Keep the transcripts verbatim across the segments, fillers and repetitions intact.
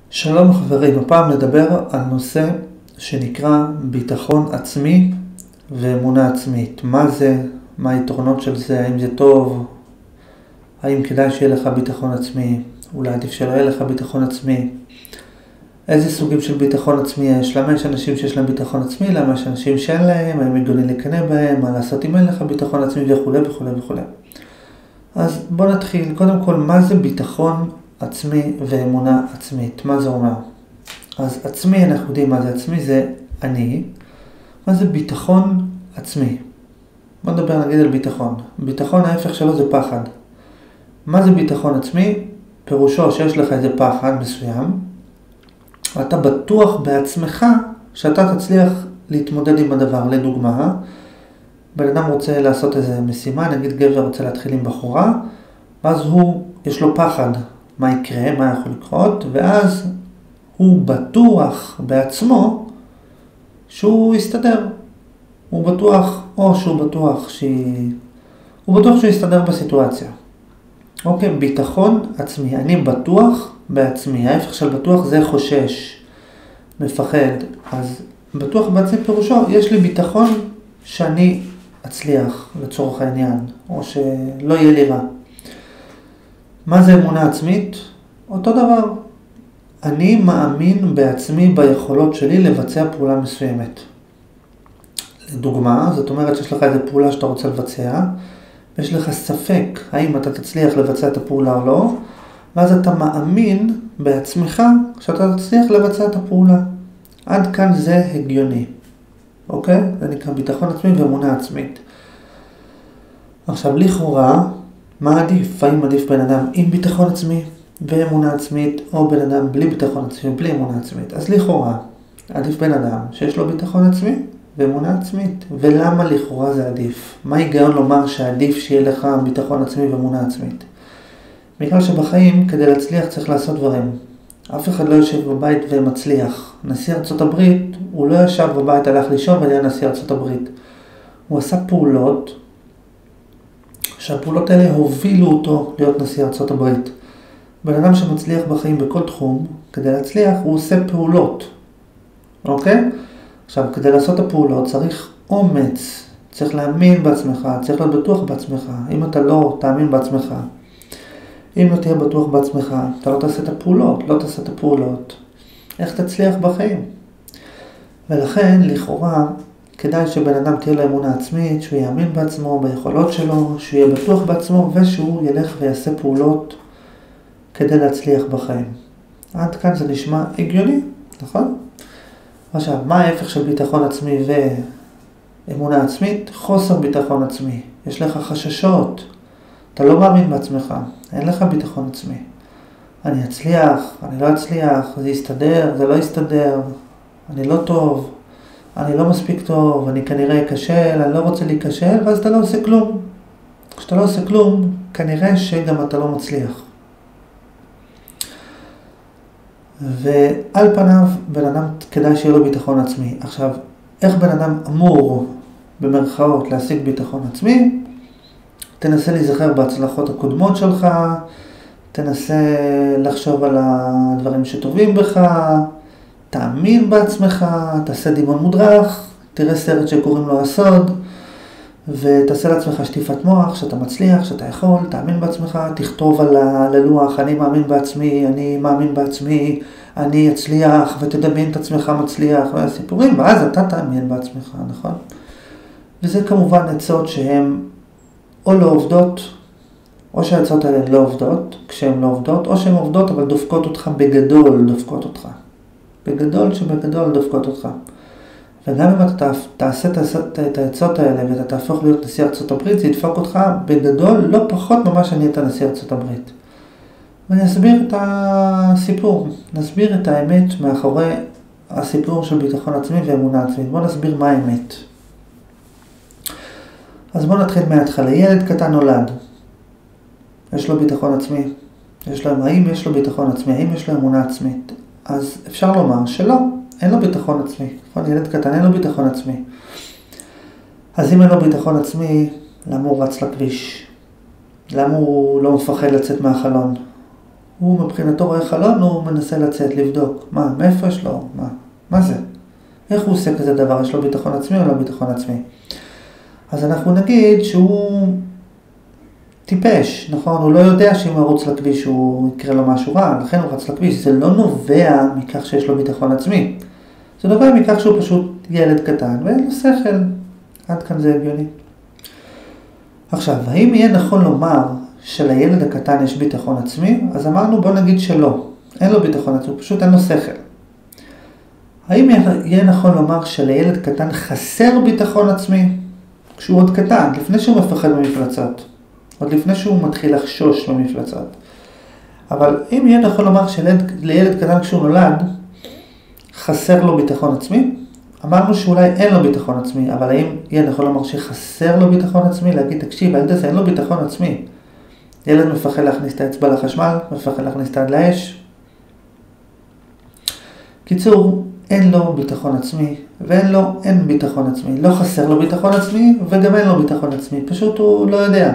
שלום חברים, הפעם נדבר על נושא שנקרא ביטחון עצמי ואמונה עצמית. מה זה? מה היתרונות של זה? האם זה טוב? האם כדאי שיהיה לך ביטחון עצמי? אולי עדיף שלא יהיה לך ביטחון עצמי? איזה סוגים של ביטחון עצמי יש? למה יש אנשים שיש להם ביטחון עצמי? למה יש אנשים שאין להם? האם הגיוני לקנא בהם? מה לעשות אם אין לך ביטחון עצמי וכו' וכו' וכו'. אז בוא נתחיל. קודם כל, מה זה ביטחון עצמי ואמונה עצמית? מה זה אומר? אז עצמי, אנחנו יודעים מה זה עצמי, זה אני. מה זה ביטחון עצמי? בוא נדבר נגיד על ביטחון. ביטחון, ההפך שלו זה פחד. מה זה ביטחון עצמי? פירושו שיש לך איזה פחד מסוים, ואתה בטוח בעצמך שאתה תצליח להתמודד עם הדבר. לדוגמה, בן אדם רוצה לעשות איזה משימה, נגיד גבר רוצה להתחיל עם בחורה, ואז הוא, יש לו פחד. מה יקרה, מה יכול לקרות, ואז הוא בטוח בעצמו שהוא יסתדר. הוא בטוח, או שהוא בטוח שהיא... הוא בטוח שהוא יסתדר בסיטואציה. אוקיי, ביטחון עצמי. אני בטוח בעצמי. ההפך של בטוח זה חושש, מפחד. אז בטוח בעצמי פירושו, יש לי ביטחון שאני אצליח לצורך העניין, או שלא יהיה לי רע. מה זה אמונה עצמית? אותו דבר. אני מאמין בעצמי ביכולות שלי לבצע פעולה מסוימת. לדוגמה, זאת אומרת שיש לך איזו פעולה שאתה רוצה לבצע, ויש לך ספק האם אתה תצליח לבצע את הפעולה או לא, ואז אתה מאמין בעצמך שאתה תצליח לבצע את הפעולה. עד כאן זה הגיוני. אוקיי? זה נקרא ביטחון עצמי ואמונה עצמית. עכשיו, לכאורה, מה עדיף? האם עדיף בן אדם עם ביטחון עצמי ואמונה עצמית, או בן אדם בלי ביטחון עצמי ובלי אמונה עצמית? אז לכאורה, עדיף בן אדם שיש לו ביטחון עצמי ואמונה עצמית. ולמה לכאורה זה עדיף? מה היגיון לומר שעדיף שיהיה לך ביטחון עצמי ואמונה עצמית? בגלל שבחיים, כדי להצליח צריך לעשות דברים. אף אחד לא יושב בבית ומצליח. נשיא ארצות הברית, הוא לא ישב בבית, הלך לישון והיה נשיא ארצות הברית. הוא עשה פעולות, שהפעולות האלה הובילו אותו להיות נשיא ארצות הברית. בן אדם שמצליח בחיים בכל תחום, כדי להצליח, הוא עושה פעולות. אוקיי? עכשיו, כדי לעשות את הפעולות צריך אומץ, צריך להאמין בעצמך, צריך להיות בטוח בעצמך. אם אתה לא תאמין בעצמך, אם לא תהיה בטוח בעצמך, אתה לא תעשה את הפעולות, לא תעשה את הפעולות. איך תצליח בחיים? ולכן, לכאורה, כדאי שבן אדם תהיה לו אמונה עצמית, שהוא יאמין בעצמו, ביכולות שלו, שהוא יהיה בטוח בעצמו, ושהוא ילך ויעשה פעולות כדי להצליח בחיים. עד כאן זה נשמע הגיוני, נכון? עכשיו, מה ההפך של ביטחון עצמי ואמונה עצמית? חוסר ביטחון עצמי. יש לך חששות, אתה לא מאמין בעצמך, אין לך ביטחון עצמי. אני אצליח, אני לא אצליח, זה יסתדר, זה לא יסתדר, אני לא טוב. אני לא מספיק טוב, אני כנראה אכשל, אני לא רוצה להיכשל, ואז אתה לא עושה כלום. כשאתה לא עושה כלום, כנראה שגם אתה לא מצליח. ועל פניו, בן אדם כדאי שיהיה לו ביטחון עצמי. עכשיו, איך בן אדם אמור, במרכאות, להשיג ביטחון עצמי? תנסה להיזכר בהצלחות הקודמות שלך, תנסה לחשוב על הדברים שטובים בך, תאמין בעצמך, תעשה דימון מודרך, תראה סרט שקוראים לו הסוד, ותעשה לעצמך שטיפת מוח, שאתה מצליח, שאתה יכול, תאמין בעצמך, תכתוב על הלוח, אני מאמין בעצמי, אני מאמין בעצמי, אני אצליח, ותדמיין את עצמך מצליח, והסיפורים, ואז אתה תאמין בעצמך, נכון? וזה כמובן עצות שהן או לא עובדות, או שהעצות האלה לא עובדות, כשהן לא עובדות, או שהן עובדות, אבל דופקות אותך בגדול, דופקות אותך. בגדול שבגדול דופקות אותך. וגם אם אתה תעשה את העצות האלה ואתה תהפוך להיות נשיא ארצות הברית, זה ידפוק אותך בגדול, לא פחות ממה שאני הייתה נשיא ארצות הברית. ואני אסביר את הסיפור, נסביר את האמת מאחורי הסיפור של ביטחון עצמי ואמונה עצמית. בוא נסביר מה האמת. אז בוא נתחיל מההתחלה. ילד קטן נולד. יש לו ביטחון עצמי. יש לו, האם יש לו ביטחון עצמי? האם יש לו אמונה עצמית? אז אפשר לומר שלא, אין לו ביטחון עצמי. נכון? ילד קטן אין לו ביטחון עצמי. אז אם אין לו ביטחון עצמי, למה הוא רץ לכביש? למה הוא לא מפחד לצאת מהחלון? הוא מבחינתו רואה חלון, הוא מנסה לצאת, לבדוק. מה, מאיפה יש לו? מה? מה זה? איך הוא עושה כזה דבר? יש לו ביטחון עצמי או לא ביטחון עצמי? אז אנחנו נגיד שהוא טיפש, נכון? הוא לא יודע שאם הוא ירוץ לכביש הוא יקרה לו משהו רע, לכן הוא רץ לכביש. זה לא נובע מכך שיש לו ביטחון עצמי. זה נובע מכך שהוא פשוט ילד קטן ואין לו שכל. עד כאן זה הגיוני. עכשיו, האם יהיה נכון לומר שלילד הקטן יש ביטחון עצמי? אז אמרנו בוא נגיד שלא. אין לו ביטחון עצמי, פשוט אין לו שכל. האם יהיה נכון לומר שלילד קטן חסר ביטחון עצמי? כשהוא עוד קטן, לפני שהוא מפחד ממפלצות. עוד לפני שהוא מתחיל לחשוש ממפלצות. אבל אם יהיה נכון לומר שלילד קטן כשהוא נולד, חסר לו ביטחון עצמי? אמרנו שאולי אין לו ביטחון עצמי, אבל האם יהיה נכון לומר שחסר לו ביטחון עצמי? להגיד, תקשיב, הילד הזה אין לו ביטחון עצמי. ילד מפחד להכניס את האצבע לחשמל, מפחד להכניס את היד לאש. קיצור, אין לו ביטחון עצמי, ואין לו, אין ביטחון עצמי. לא חסר לו ביטחון עצמי, וגם אין לו ביטחון עצמי. פשוט הוא לא יודע.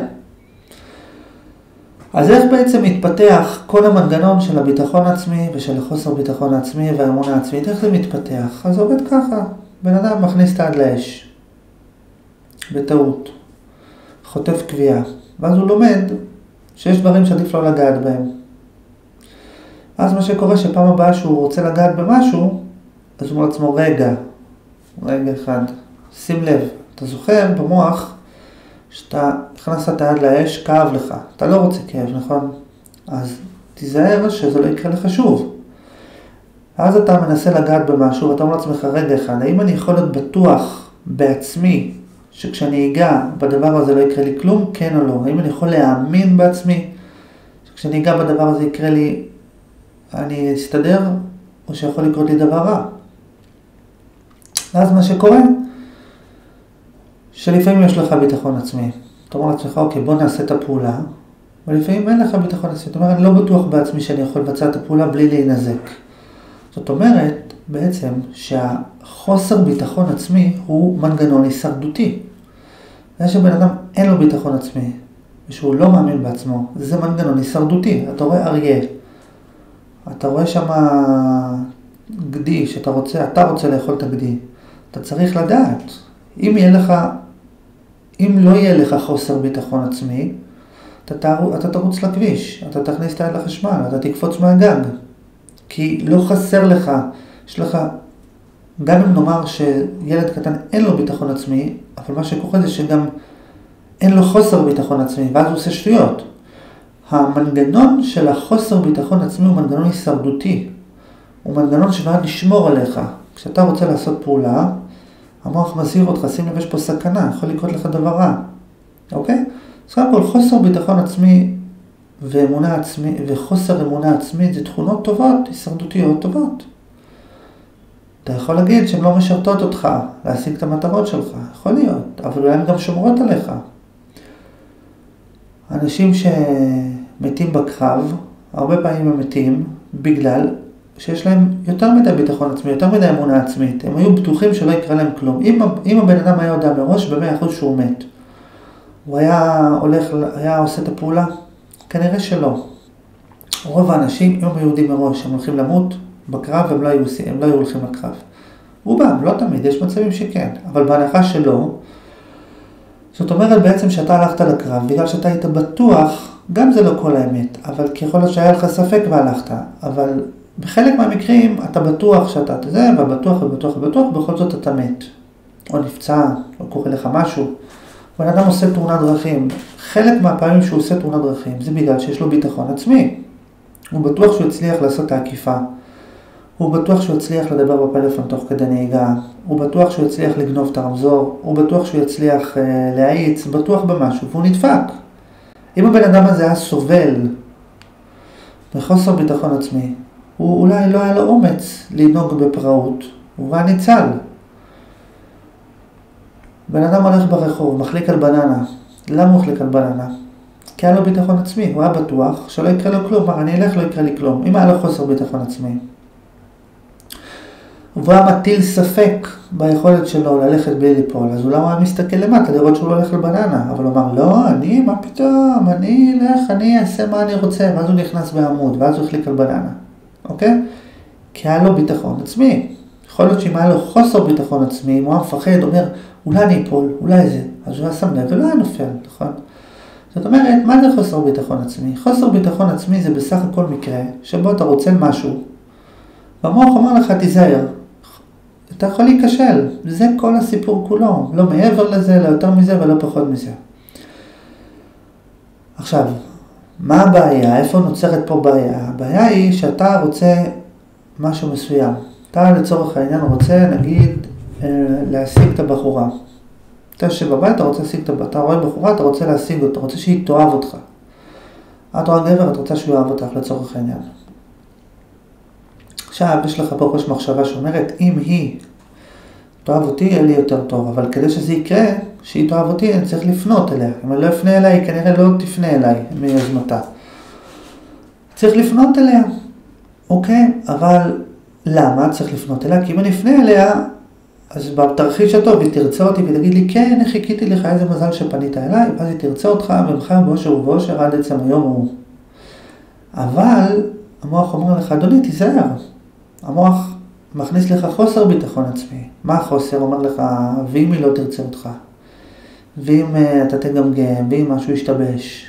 אז איך בעצם מתפתח כל המנגנון של הביטחון עצמי ושל החוסר ביטחון עצמי והאמונה עצמית? איך זה מתפתח? אז עובד ככה. בן אדם מכניס את היד לאש. בטעות. חוטף קביעה. ואז הוא לומד שיש דברים שעדיף לא לגעת בהם. אז מה שקורה שפעם הבאה שהוא רוצה לגעת במשהו, אז הוא אומר לעצמו, רגע, רגע אחד, שים לב, אתה זוכר במוח שאתה הכנסת את היד לאש, כאב לך, אתה לא רוצה כאב, נכון? אז תיזהר שזה לא יקרה לך שוב. אז אתה מנסה לגעת במשהו ואתה אומר לעצמך, רגע אחד, האם אני יכול להיות בטוח בעצמי שכשאני אגע בדבר הזה לא יקרה לי כלום, כן או לא? האם אני יכול להאמין בעצמי שכשאני אגע בדבר הזה יקרה לי, אני אסתדר, או שיכול לקרות לי דבר רע? ואז מה שקורה, שלפעמים יש לך ביטחון עצמי. אתה אומר לעצמך, אוקיי, בוא נעשה את הפעולה, ולפעמים אין לך ביטחון עצמי. זאת אומרת, אני לא בטוח בעצמי שאני יכול לבצע את הפעולה בלי להינזק. זאת אומרת, בעצם, שהחוסר ביטחון עצמי הוא מנגנון הישרדותי. זה שבן אדם אין לו ביטחון עצמי, ושהוא לא מאמין בעצמו, זה מנגנון הישרדותי. אתה רואה אריה, אתה רואה שם גדי, שאתה רוצה, אתה רוצה לאכול את הגדי. אתה צריך לדעת, אם יהיה לך, אם לא יהיה לך חוסר ביטחון עצמי, אתה, תרוץ, אתה תרוץ לכביש, אתה תכניס את היד לחשמל, אתה תקפוץ מהגג. כי לא חסר לך, יש לך, גם אם נאמר שילד קטן אין לו ביטחון עצמי, אבל מה שקורה זה שגם אין לו חוסר ביטחון עצמי, ואז הוא עושה שטויות. המנגנון של החוסר ביטחון עצמי הוא מנגנון הישרדותי. הוא מנגנון שבא לשמור עליך. כשאתה רוצה לעשות פעולה, המוח מזהיר אותך, שים לב, יש פה סכנה, יכול לקרות לך דבר רע. אוקיי? אז קודם כל, חוסר ביטחון עצמי ואמונה עצמית, וחוסר אמונה עצמית זה תכונות טובות, הישרדותיות טובות. אתה יכול להגיד שהן לא משרתות אותך, להשיג את המטרות שלך, יכול להיות, אבל אולי הן גם שומרות עליך. אנשים שמתים בקרב, הרבה פעמים הם מתים בגלל שיש להם יותר מדי ביטחון עצמי, יותר מדי אמונה עצמית. הם היו בטוחים שלא יקרה להם כלום. אם, אם הבן אדם היה יודע מראש, ב-מאה אחוז שהוא מת, הוא היה הולך, היה עושה את הפעולה? כנראה שלא. רוב האנשים, אם הם יהודים מראש, הם הולכים למות בקרב, הם לא היו, הם לא היו הולכים לקרב. רובם, לא תמיד, יש מצבים שכן, אבל בהנחה שלא, זאת אומרת בעצם שאתה הלכת לקרב, בגלל שאתה היית בטוח, גם זה לא כל האמת, אבל ככל שהיה לך ספק והלכת, אבל בחלק מהמקרים אתה בטוח שאתה זה, ובטוח ובטוח ובטוח, בכל זאת אתה מת. או נפצע, או קורה לך משהו. בן אדם עושה תאונת דרכים. חלק מהפעמים שהוא עושה תאונת דרכים, זה בגלל שיש לו ביטחון עצמי. הוא בטוח שהוא הצליח לעשות את העקיפה. הוא בטוח שהוא הצליח לדבר בפלאפון תוך כדי נהיגה. הוא בטוח שהוא הצליח לגנוב את הרמזור. הוא בטוח שהוא יצליח אה, להאיץ, בטוח במשהו, והוא נדפק. אם הבן אדם הזה היה סובל בחוסר ביטחון עצמי, הוא אולי לא היה לו אומץ לנהוג בפראות, הוא היה ניצל. בן אדם הולך ברחוב, מחליק על בננה. למה הוא מחליק על בננה? כי היה לו ביטחון עצמי, הוא היה בטוח שלא יקרה לו כלום, אני אלך לא יקרה לי כלום, אם היה לו חוסר ביטחון עצמי. והוא היה מטיל ספק ביכולת שלו ללכת בלי ליפול, אז אולי הוא היה מסתכל למטה לראות שהוא לא הולך לבננה, אבל הוא אמר, לא, אני, מה פתאום, אני אלך, אני אעשה מה אני רוצה, ואז הוא נכנס בעמוד, ואז הוא החליק על בננה, אוקיי? כי היה לו ביטחון עצמי. יכול להיות שאם היה לו חוסר ביטחון עצמי, אם הוא היה מפחד, אומר, אולי אני אפול, אולי זה, אז הוא היה שם לב ולא היה נופל, נכון? זאת אומרת, מה זה חוסר ביטחון עצמי? חוסר ביטחון עצמי זה בסך הכל מקרה שבו אתה רוצה משהו, והמוח אומר לך, תיזהר, אתה יכול להיכשל, זה כל הסיפור כולו, לא מעבר לזה, לא יותר מזה ולא פחות מזה. עכשיו, מה הבעיה? איפה נוצרת פה בעיה? הבעיה היא שאתה רוצה משהו מסוים. אתה לצורך העניין רוצה, נגיד, להשיג את הבחורה. אתה יושב בבית, אתה רוצה להשיג את הבחורה, אתה רואה בחורה, אתה רוצה להשיג אותה, אתה רוצה שהיא תאהב אותך. את רואה גבר, אתה רוצה שהוא יאהב אותך לצורך העניין. עכשיו, יש לך פה ראש מחשבה שאומרת, אם היא תאהב אותי, יהיה לי יותר טוב, אבל כדי שזה יקרה, שהיא תאהב אותי, אני צריך לפנות אליה. אם אני לא אפנה אליה, היא כנראה לא תפנה אליי מיוזמתה. צריך לפנות אליה, אוקיי? אבל למה צריך לפנות אליה? כי אם אני אפנה אליה, אז בתרחיש הטוב, היא תרצה אותי ותגיד לי, כן, חיכיתי לך, איזה מזל שפנית אליי, ואז היא תרצה אותך, ומחר באושר ובאושר עד עצם היום הוא. אבל המוח אומר לך, אדוני, תיזהר. המוח מכניס לך חוסר ביטחון עצמי. מה החוסר? אומר לך, ואם היא לא תרצה אותך, ואם uh, אתה תגמגם, ואם משהו ישתבש,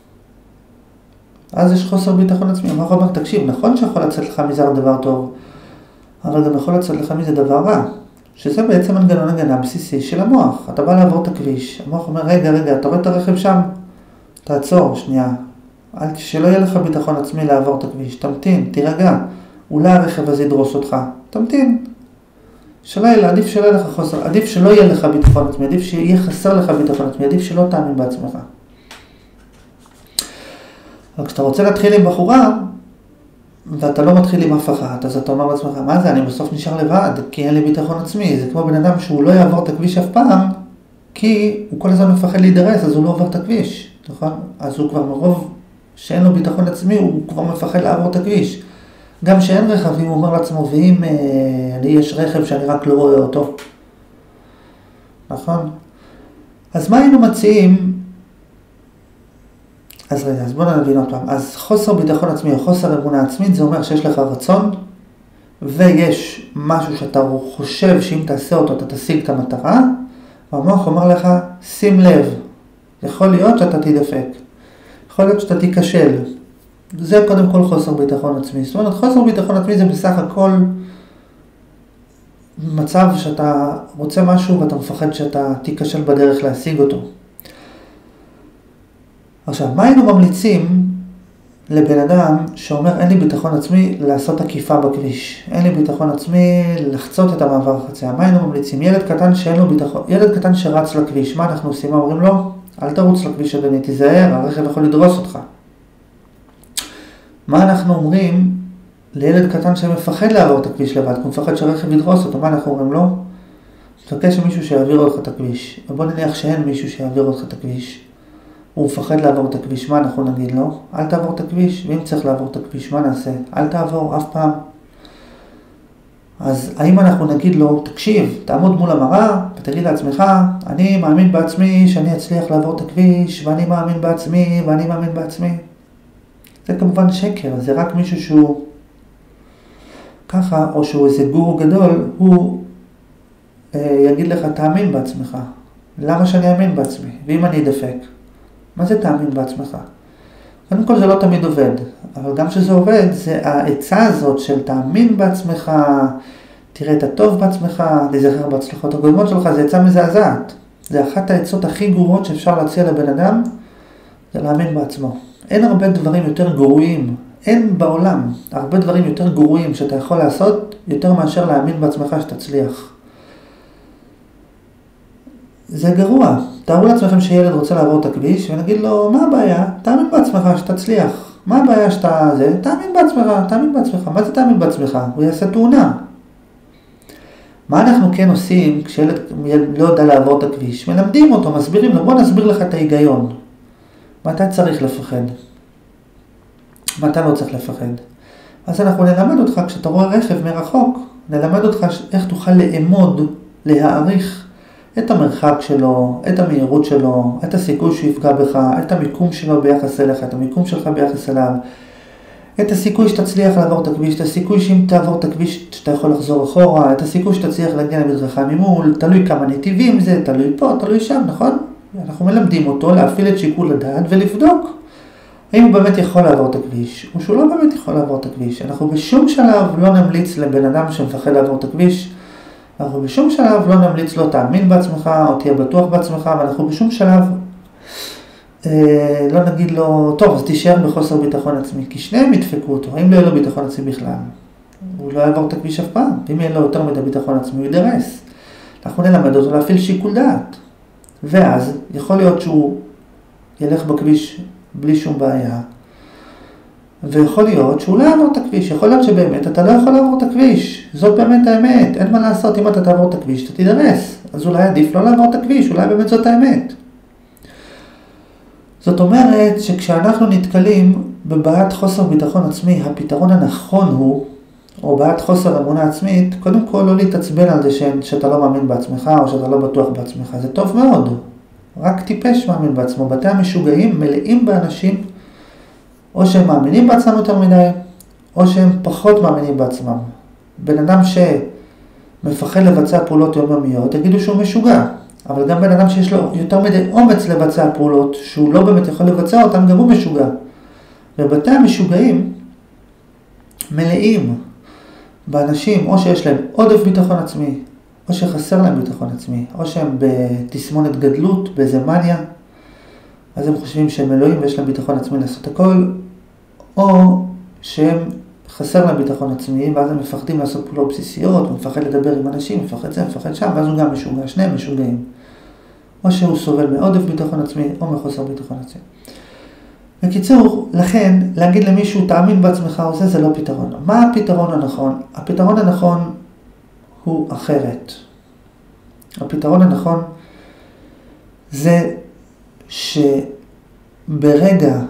אז יש חוסר ביטחון עצמי. המוח אומר, תקשיב, נכון שיכול לצאת לך מזה דבר טוב, אבל גם יכול לצאת לך מזה דבר רע, שזה בעצם מנגנון הגנה בסיסי של המוח. אתה בא לעבור את הכביש, המוח אומר, רגע, רגע, אתה רואה את הרכב שם? תעצור, שנייה. אל, שלא יהיה לך ביטחון עצמי לעבור את הכביש, תמתין, תירגע. אולי הרכב הזה ידרוס אותך, תמתין. שלא יהיה, עדיף שלא יהיה לך חוסר, עדיף שלא יהיה לך ביטחון עצמי, עדיף שיהיה חסר לך ביטחון עצמי, עדיף שלא תאמין בעצמך. אבל כשאתה רוצה להתחיל עם בחורה, ואתה לא מתחיל עם אף אחת, אז אתה אומר לעצמך, מה זה, אני בסוף נשאר לבד, כי אין לי ביטחון עצמי. זה כמו בן אדם שהוא לא יעבור את הכביש אף פעם, כי הוא כל הזמן מפחד להידרס, אז הוא לא עובר את הכביש, נכון? אז הוא כבר מרוב שאין לו ביטחון עצמי, הוא כבר מפחד לעבור את הכביש. גם שאין רכבים, הוא אומר לעצמו, ואם אה, לי יש רכב שאני רק לא רואה אותו, נכון? אז מה היינו מציעים? אז רגע, אז בואו נבין עוד פעם. אז חוסר ביטחון עצמי או חוסר אמונה עצמית, זה אומר שיש לך רצון, ויש משהו שאתה חושב שאם תעשה אותו, אתה תשיג את המטרה, והמוח אומר לך, שים לב, יכול להיות שאתה תדפק, יכול להיות שאתה תיכשל. זה קודם כל חוסר ביטחון עצמי. זאת אומרת, חוסר ביטחון עצמי זה בסך הכל מצב שאתה רוצה משהו ואתה מפחד שאתה תיכשל בדרך להשיג אותו. עכשיו, מה היינו ממליצים לבן אדם שאומר, אין לי ביטחון עצמי לעשות עקיפה בכביש, אין לי ביטחון עצמי לחצות את המעבר החצייה? מה היינו ממליצים? ילד קטן שאין לו ביטחון, ילד קטן שרץ לכביש, מה אנחנו עושים? אומרים לו, אל תרוץ לכביש אדוני, תיזהר, הרכב יכול לדרוס אותך. מה אנחנו אומרים לילד קטן שמפחד לעבור את הכביש לבד, הוא מפחד שהרכב ידרוס אותו? מה אנחנו אומרים לו? תבקש שמישהו שיעביר אותך את הכביש. ובוא נניח שאין מישהו שיעביר אותך את הכביש. הוא מפחד לעבור את הכביש, מה אנחנו נגיד לו? אל תעבור את הכביש, ואם צריך לעבור את הכביש, מה נעשה? אל תעבור אף פעם. אז האם אנחנו נגיד לו, תקשיב, תעמוד מול המראה, ותגיד לעצמך, אני מאמין בעצמי שאני אצליח לעבור את הכביש, ואני מאמין בעצמי, ואני מאמין בעצמי. זה כמובן שקר, זה רק מישהו שהוא ככה, או שהוא איזה גורו גדול, הוא אה, יגיד לך, תאמין בעצמך. למה שאני אאמין בעצמי? ואם אני אדפק? מה זה תאמין בעצמך? קודם כל זה לא תמיד עובד, אבל גם שזה עובד, זה העצה הזאת של תאמין בעצמך, תראה את הטוב בעצמך, תזכר בהצלחות הקודמות שלך, זה עצה מזעזעת. זה אחת העצות הכי גרועות שאפשר להציע לבן אדם, זה להאמין בעצמו. אין הרבה דברים יותר גרועים, אין בעולם הרבה דברים יותר גרועים שאתה יכול לעשות, יותר מאשר להאמין בעצמך שתצליח. זה גרוע. תארו לעצמכם שילד רוצה לעבור את הכביש, ונגיד לו, מה הבעיה? תאמין בעצמך שתצליח. מה הבעיה שאתה זה? תאמין בעצמך, תאמין בעצמך. מה זה תאמין בעצמך? הוא יעשה תאונה. מה אנחנו כן עושים כשילד לא יודע לעבור את הכביש? מלמדים אותו, מסבירים לו, בוא נסביר לך את ההיגיון. מתי צריך לפחד? מתי לא צריך לפחד? אז אנחנו נלמד אותך, כשאתה רואה רכב מרחוק, נלמד אותך איך תוכל לאמוד, להעריך את המרחק שלו, את המהירות שלו, את הסיכוי שהוא יפגע בך, את המיקום שלו ביחס אליך, את המיקום שלך ביחס אליו, את הסיכוי שתצליח לעבור את הכביש, את הסיכוי שאם תעבור את הכביש שאתה יכול לחזור אחורה, את הסיכוי שתצליח להגיע למדרכה ממול, תלוי כמה נתיבים זה, תלוי פה, תלוי שם, נכון? אנחנו מלמדים אותו להפעיל את שיקול הדעת ולבדוק האם הוא באמת יכול לעבור את הכביש, או שהוא לא באמת יכול לעבור את הכביש. אנחנו בשום שלב לא נמליץ לבן אדם שמפחד לעבור את הכביש, אנחנו בשום שלב לא נמליץ לו תאמין בעצמך או תהיה בטוח בעצמך, ואנחנו בשום שלב אה, לא נגיד לו, טוב, אז תישאר בחוסר ביטחון עצמי, כי שניהם ידפקו אותו, אם לא יהיה לו ביטחון עצמי בכלל, הוא לא יעבור את הכביש אף פעם, אם יהיה לו יותר מדי ביטחון עצמי, הוא ידרס. אנחנו נלמד אותו להפעיל שיקול דעת, ואז יכול להיות שהוא ילך בכביש בלי שום בעיה, ויכול להיות שהוא לא יעבור את הכביש, יכול להיות שבאמת אתה לא יכול לעבור את הכביש, זאת באמת האמת, אין מה לעשות, אם אתה תעבור את הכביש אתה תידרס, אז אולי עדיף לא לעבור את הכביש, אולי באמת זאת האמת. זאת אומרת שכשאנחנו נתקלים בבעיית חוסר ביטחון עצמי, הפתרון הנכון הוא, או בעיית חוסר אמונה עצמית, קודם כל לא להתעצבן על זה ש... שאתה לא מאמין בעצמך, או שאתה לא בטוח בעצמך, זה טוב מאוד, רק טיפש מאמין בעצמו. בתי המשוגעים מלאים באנשים, או שהם מאמינים בעצמם יותר מדי, או שהם פחות מאמינים בעצמם. בן אדם שמפחד לבצע פעולות יומיומיות, תגידו שהוא משוגע. אבל גם בן אדם שיש לו יותר מדי אומץ לבצע פעולות, שהוא לא באמת יכול לבצע אותם, גם הוא משוגע. ובתי המשוגעים מלאים באנשים, או שיש להם עודף ביטחון עצמי, או שחסר להם ביטחון עצמי, או שהם בתסמונת גדלות, באיזה מניה, אז הם חושבים שהם אלוהים ויש להם ביטחון עצמי לעשות הכל, או שהם חסר להם ביטחון עצמי, ואז הם מפחדים לעשות פעולות בסיסיות, הוא מפחד לדבר עם אנשים, מפחד זה, מפחד שם, ואז הוא גם משוגע, שניהם משוגעים. או שהוא סובל מעודף ביטחון עצמי, או מחוסר ביטחון עצמי. בקיצור, לכן, להגיד למישהו, תאמין בעצמך או זה, זה לא פתרון. מה הפתרון הנכון? הפתרון הנכון הוא אחרת. הפתרון הנכון זה שברגע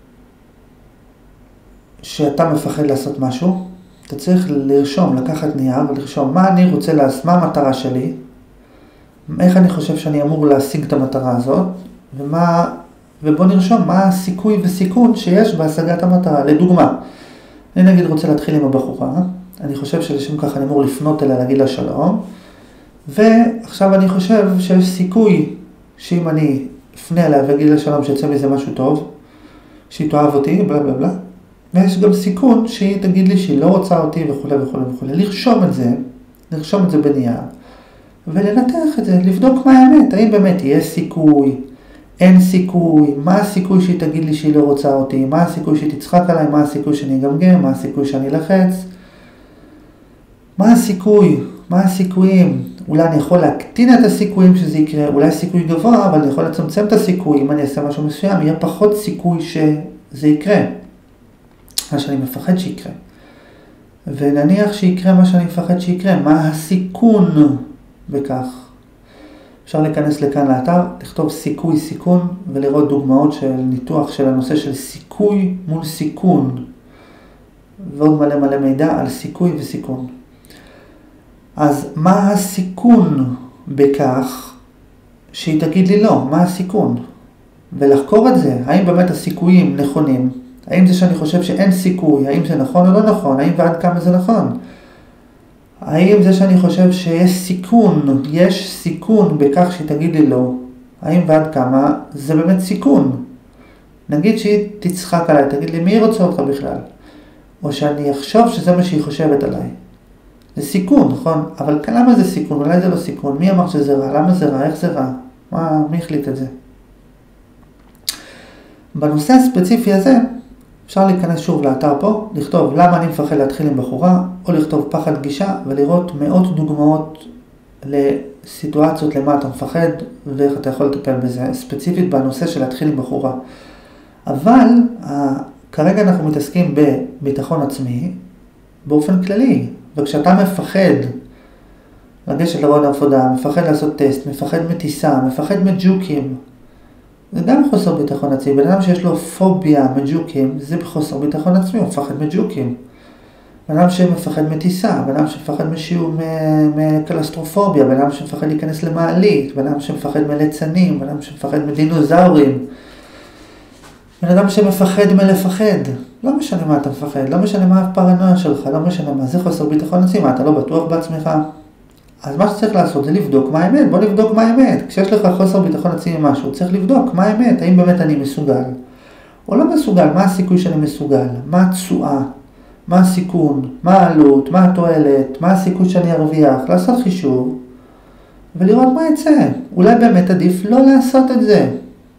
שאתה מפחד לעשות משהו, אתה צריך לרשום, לקחת נייר ולרשום מה אני רוצה לעשות, מה המטרה שלי, איך אני חושב שאני אמור להשיג את המטרה הזאת, ומה, ובוא נרשום מה הסיכוי וסיכון שיש בהשגת המטרה. לדוגמה, אני נגיד רוצה להתחיל עם הבחורה, אני חושב שלשם כך אני אמור לפנות אליה, להגיד לה שלום, ועכשיו אני חושב שיש סיכוי שאם אני אפנה אליה ואגיד לה שלום שיצא מזה משהו טוב, שהיא תאהב אותי, בלה בלה בלה, ויש גם סיכון שהיא תגיד לי שהיא לא רוצה אותי וכו' וכו' וכו'. לרשום את זה, לרשום את זה בנייר, ולנתח את זה, לבדוק מה האמת, האם באמת יש סיכוי, אין סיכוי, מה הסיכוי שהיא תגיד לי שהיא לא רוצה אותי, מה הסיכוי שהיא תצחק עליי, מה הסיכוי שאני אגמגם, מה הסיכוי שאני לחץ, מה הסיכוי, מה הסיכויים, אולי אני יכול להקטין את הסיכויים שזה יקרה, אולי סיכוי גבוה, אבל אני יכול לצמצם את הסיכוי, אם אני אעשה משהו מסוים, יהיה פחות סיכוי שזה יקרה, מה שאני מפחד שיקרה. ונניח שיקרה מה שאני מפחד שיקרה, מה הסיכון בכך? אפשר להיכנס לכאן לאתר, לכתוב סיכוי סיכון ולראות דוגמאות של ניתוח של הנושא של סיכוי מול סיכון, ועוד מלא מלא מידע על סיכוי וסיכון. אז מה הסיכון בכך שהיא תגיד לי לא? מה הסיכון? ולחקור את זה, האם באמת הסיכויים נכונים? האם זה שאני חושב שאין סיכוי, האם זה נכון או לא נכון? האם ועד כמה זה נכון? האם זה שאני חושב שיש סיכון, יש סיכון בכך שהיא תגיד לי לא? האם ועד כמה זה באמת סיכון? נגיד שהיא תצחק עליי, תגיד לי מי רוצה אותך בכלל? או שאני אחשוב שזה מה שהיא חושבת עליי. זה סיכון, נכון? אבל למה זה סיכון? אולי זה לא סיכון. מי אמר שזה רע? למה זה רע? איך זה רע? מה, מי החליט את זה? בנושא הספציפי הזה, אפשר להיכנס שוב לאתר פה, לכתוב למה אני מפחד להתחיל עם בחורה, או לכתוב פחד גישה, ולראות מאות דוגמאות לסיטואציות למה אתה מפחד, ואיך אתה יכול לטפל בזה, ספציפית בנושא של להתחיל עם בחורה. אבל כרגע אנחנו מתעסקים בביטחון עצמי, באופן כללי, וכשאתה מפחד לגשת לעבוד עבודה, מפחד לעשות טסט, מפחד מטיסה, מפחד מג'וקים, זה גם חוסר ביטחון עצמי. בן אדם שיש לו פוביה מג'וקים, זה בחוסר ביטחון עצמי, הוא מפחד מג'וקים. בן אדם שמפחד מטיסה, בן אדם שמפחד משיעור מקלסטרופוביה, בן אדם שמפחד להיכנס למעלית, בן אדם שמפחד מליצנים, בן אדם שמפחד מדינוזאורים, בן אדם שמפחד מלפחד. לא משנה מה אתה מפחד, לא משנה מה הפרנויה שלך, לא משנה מה, זה חוסר ביטחון עצמי, מה אתה לא בטוח בעצמך. אז מה שצריך לעשות זה לבדוק מה האמת, בוא נבדוק מה האמת. כשיש לך חוסר ביטחון עצמי משהו, צריך לבדוק מה האמת, האם באמת אני מסוגל או לא מסוגל, מה הסיכוי שאני מסוגל, מה התשואה, מה הסיכון, מה העלות, מה התועלת, מה הסיכוי שאני ארוויח, לעשות חישוב ולראות מה יצא. אולי באמת עדיף לא לעשות את זה.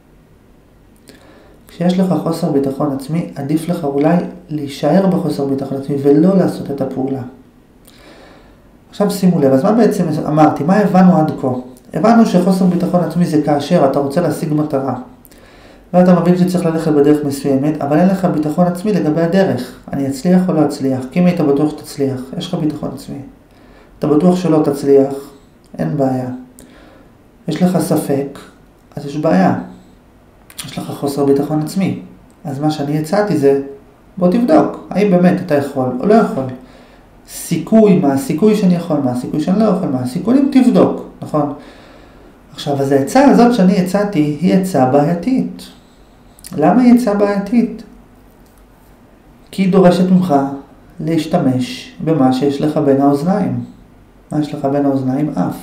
כשיש לך חוסר ביטחון עצמי, עדיף לך אולי להישאר בחוסר ביטחון עצמי ולא לעשות את הפעולה. עכשיו שימו לב, אז מה בעצם אמרתי? מה הבנו עד כה? הבנו שחוסר ביטחון עצמי זה כאשר אתה רוצה להשיג מטרה. ואתה מבין שצריך ללכת בדרך מסוימת, אבל אין לך ביטחון עצמי לגבי הדרך. אני אצליח או לא אצליח? כי אם היית בטוח שתצליח, יש לך ביטחון עצמי. אתה בטוח שלא תצליח, אין בעיה. יש לך ספק, אז יש בעיה. יש לך חוסר ביטחון עצמי. אז מה שאני הצעתי זה, בוא תבדוק, האם באמת אתה יכול או לא יכול. סיכוי, מה הסיכוי שאני יכול, מה הסיכוי שאני לא יכול, מה הסיכונים, תבדוק, נכון? עכשיו, אז ההצעה הזאת שאני הצעתי היא הצעה בעייתית. למה היא הצעה בעייתית? כי היא דורשת ממך להשתמש במה שיש לך בין האוזניים. מה יש לך בין האוזניים? אף.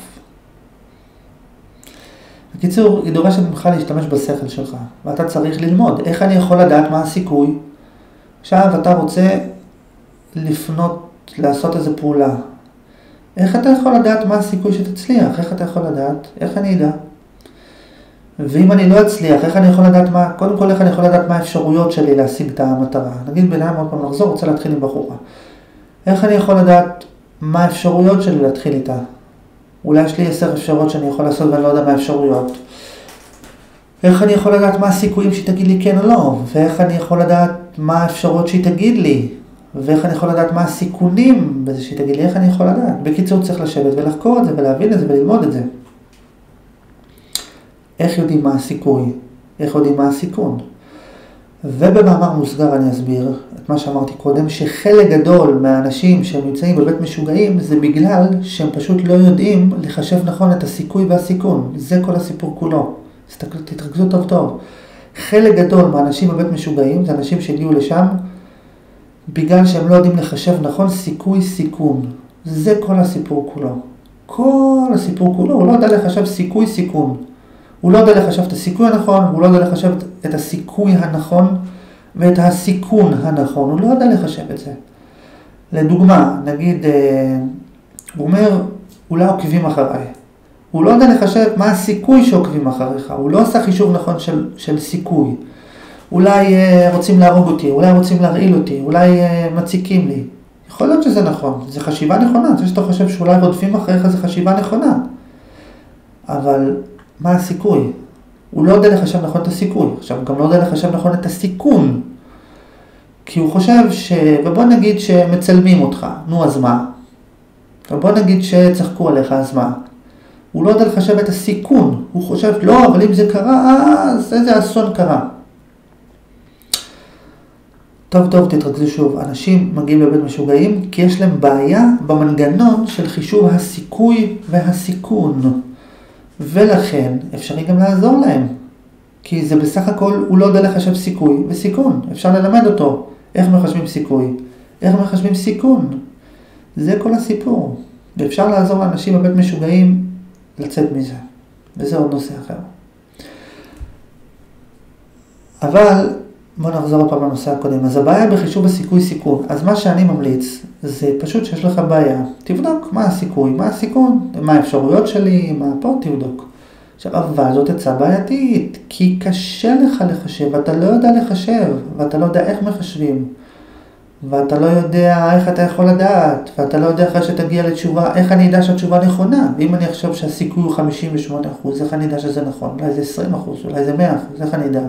בקיצור, היא דורשת ממך להשתמש בשכל שלך, ואתה צריך ללמוד. איך אני יכול לדעת מה הסיכוי? עכשיו אתה רוצה לפנות, לעשות איזו פעולה. איך אתה יכול לדעת מה הסיכוי שתצליח? איך אתה יכול לדעת? איך אני אדע? ואם אני לא אצליח, איך אני יכול לדעת מה, קודם כל איך אני יכול לדעת מה האפשרויות שלי להשיג את המטרה? נגיד ביניים עוד פעם לחזור, רוצה להתחיל עם בחורה. איך אני יכול לדעת מה האפשרויות שלי להתחיל איתה? אולי יש לי עשר אפשרויות שאני יכול לעשות ואני לא יודע מה האפשרויות. איך אני יכול לדעת מה הסיכויים שהיא תגיד לי כן או לא? ואיך אני יכול לדעת מה האפשרויות שהיא תגיד לי? ואיך אני יכול לדעת מה הסיכונים בזה שהיא תגיד לי? איך אני יכול לדעת? בקיצור צריך לשבת ולחקור את זה ולהבין את זה וללמוד את זה. איך יודעים מה הסיכוי? איך יודעים מה הסיכון? ובמאמר מוסגר אני אסביר את מה שאמרתי קודם, שחלק גדול מהאנשים שהם נמצאים בבית משוגעים זה בגלל שהם פשוט לא יודעים לחשב נכון את הסיכוי והסיכון. זה כל הסיפור כולו. תתרכזו טוב טוב. חלק גדול מהאנשים בבית משוגעים זה אנשים שהגיעו לשם בגלל שהם לא יודעים לחשב נכון סיכוי סיכון. זה כל הסיפור כולו. כל הסיפור כולו, הוא לא יודע לחשב סיכוי סיכון. הוא לא יודע לחשב את הסיכוי הנכון, הוא לא יודע לחשב את הסיכוי הנכון ואת הסיכון הנכון. הוא לא יודע לחשב את זה. לדוגמה, נגיד, הוא אומר, אולי עוקבים אחריי. הוא לא יודע לחשב מה הסיכוי שעוקבים אחריך. הוא לא עושה חישוב נכון של, של סיכוי. אולי רוצים להרוג אותי, אולי רוצים להרעיל אותי, אולי מציקים לי. יכול להיות שזה נכון, זה חשיבה נכונה. זה שאתה חושב שאולי רודפים אחריך זה חשיבה נכונה. אבל מה הסיכוי? הוא לא יודע לחשב נכון את הסיכוי. עכשיו, הוא גם לא יודע לחשב נכון את הסיכון. כי הוא חושב ש... ובוא נגיד שמצלמים אותך. נו, אז מה? ובוא נגיד שצחקו עליך, אז מה? הוא לא יודע לחשב את הסיכון. הוא חושב, לא, אבל אם זה קרה, אז איזה אסון קרה. טוב, טוב, תתרכזו שוב. אנשים מגיעים לבית משוגעים כי יש להם בעיה במנגנון של חישוב הסיכוי והסיכון. ולכן אפשרי גם לעזור להם. כי זה בסך הכל, הוא לא יודע לחשב סיכוי וסיכון. אפשר ללמד אותו איך מחשבים סיכוי, איך מחשבים סיכון. זה כל הסיפור. ואפשר לעזור לאנשים בבית משוגעים לצאת מזה. וזה עוד נושא אחר. אבל בוא נחזור עוד פעם לנושא הקודם. אז הבעיה בחישוב הסיכוי סיכון. אז מה שאני ממליץ זה פשוט שיש לך בעיה. תבדוק מה הסיכוי, מה הסיכון, מה האפשרויות שלי, מה פה תבדוק. עכשיו, אבל זאת הצעה בעייתית, כי קשה לך לחשב, ואתה לא יודע לחשב, ואתה לא יודע איך מחשבים, ואתה לא יודע איך אתה יכול לדעת, ואתה לא יודע אחרי שתגיע לתשובה, איך אני אדע שהתשובה נכונה. ואם אני חושב שהסיכוי הוא חמישים ושמונה אחוז, איך אני אדע שזה נכון? אולי זה עשרים אחוז, אולי זה מאה אחוז, איך אני אדע?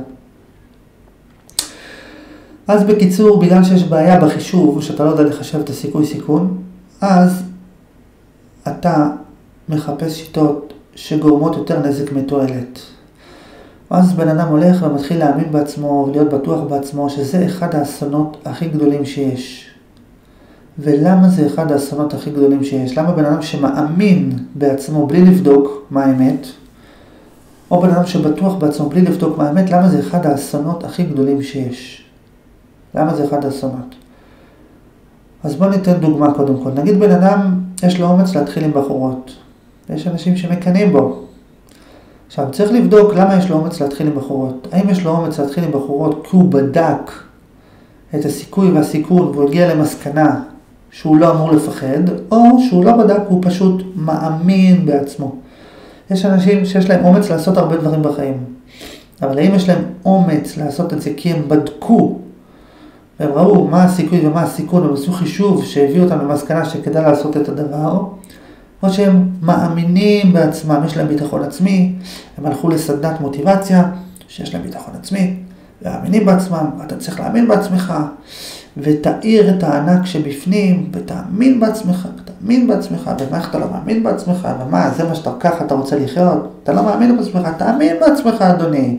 אז בקיצור, בגלל שיש בעיה בחישוב, שאתה לא יודע לחשב את הסיכוי סיכון, אז אתה מחפש שיטות שגורמות יותר נזק מתועלת. אז בן אדם הולך ומתחיל להאמין בעצמו ולהיות בטוח בעצמו שזה אחד האסונות הכי גדולים שיש. ולמה זה אחד האסונות הכי גדולים שיש? למה בן אדם שמאמין בעצמו בלי לבדוק מה האמת, או בן אדם שבטוח בעצמו בלי לבדוק מה האמת, למה זה אחד האסונות הכי גדולים שיש? למה זה אחד האסונות? אז בוא ניתן דוגמה קודם כל. נגיד בן אדם יש לו אומץ להתחיל עם בחורות. יש אנשים שמקנים בו. עכשיו צריך לבדוק למה יש לו אומץ להתחיל עם בחורות. האם יש לו אומץ להתחיל עם בחורות כי הוא בדק את הסיכוי והסיכון והוא הגיע למסקנה שהוא לא אמור לפחד, או שהוא לא בדק, הוא פשוט מאמין בעצמו. יש אנשים שיש להם אומץ לעשות הרבה דברים בחיים. אבל האם יש להם אומץ לעשות את זה כי הם בדקו, והם ראו מה הסיכוי ומה הסיכון, הם עשו חישוב שהביא אותם למסקנה שכדאי לעשות את הדבר, או שהם מאמינים בעצמם, יש להם ביטחון עצמי, הם הלכו לסדנת מוטיבציה, שיש להם ביטחון עצמי, ומאמינים בעצמם, ואתה צריך להאמין בעצמך, ותאיר את הענק שבפנים, ותאמין בעצמך, ותאמין בעצמך, ומה איך אתה לא מאמין בעצמך, ומה, זה מה שאתה ככה, אתה רוצה לחיות, אתה לא מאמין בעצמך, תאמין בעצמך, אדוני.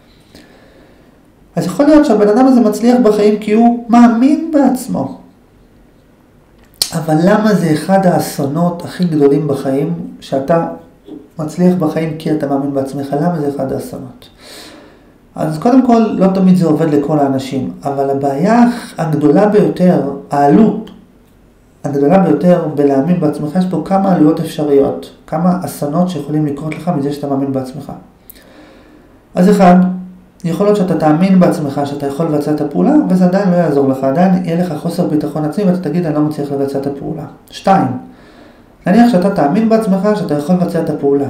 אז יכול להיות שהבן אדם הזה מצליח בחיים כי הוא מאמין בעצמו. אבל למה זה אחד האסונות הכי גדולים בחיים, שאתה מצליח בחיים כי אתה מאמין בעצמך? למה זה אחד האסונות? אז קודם כל, לא תמיד זה עובד לכל האנשים, אבל הבעיה הגדולה ביותר, העלות הגדולה ביותר בלהאמין בעצמך, יש פה כמה עלויות אפשריות, כמה אסונות שיכולים לקרות לך מזה שאתה מאמין בעצמך. אז אחד, יכול להיות שאתה תאמין בעצמך שאתה יכול לבצע את הפעולה, וזה עדיין לא יעזור לך, עדיין יהיה לך חוסר ביטחון עצמי, ואתה תגיד, אני לא מצליח לבצע את הפעולה. שתיים, נניח שאתה תאמין בעצמך שאתה יכול לבצע את הפעולה.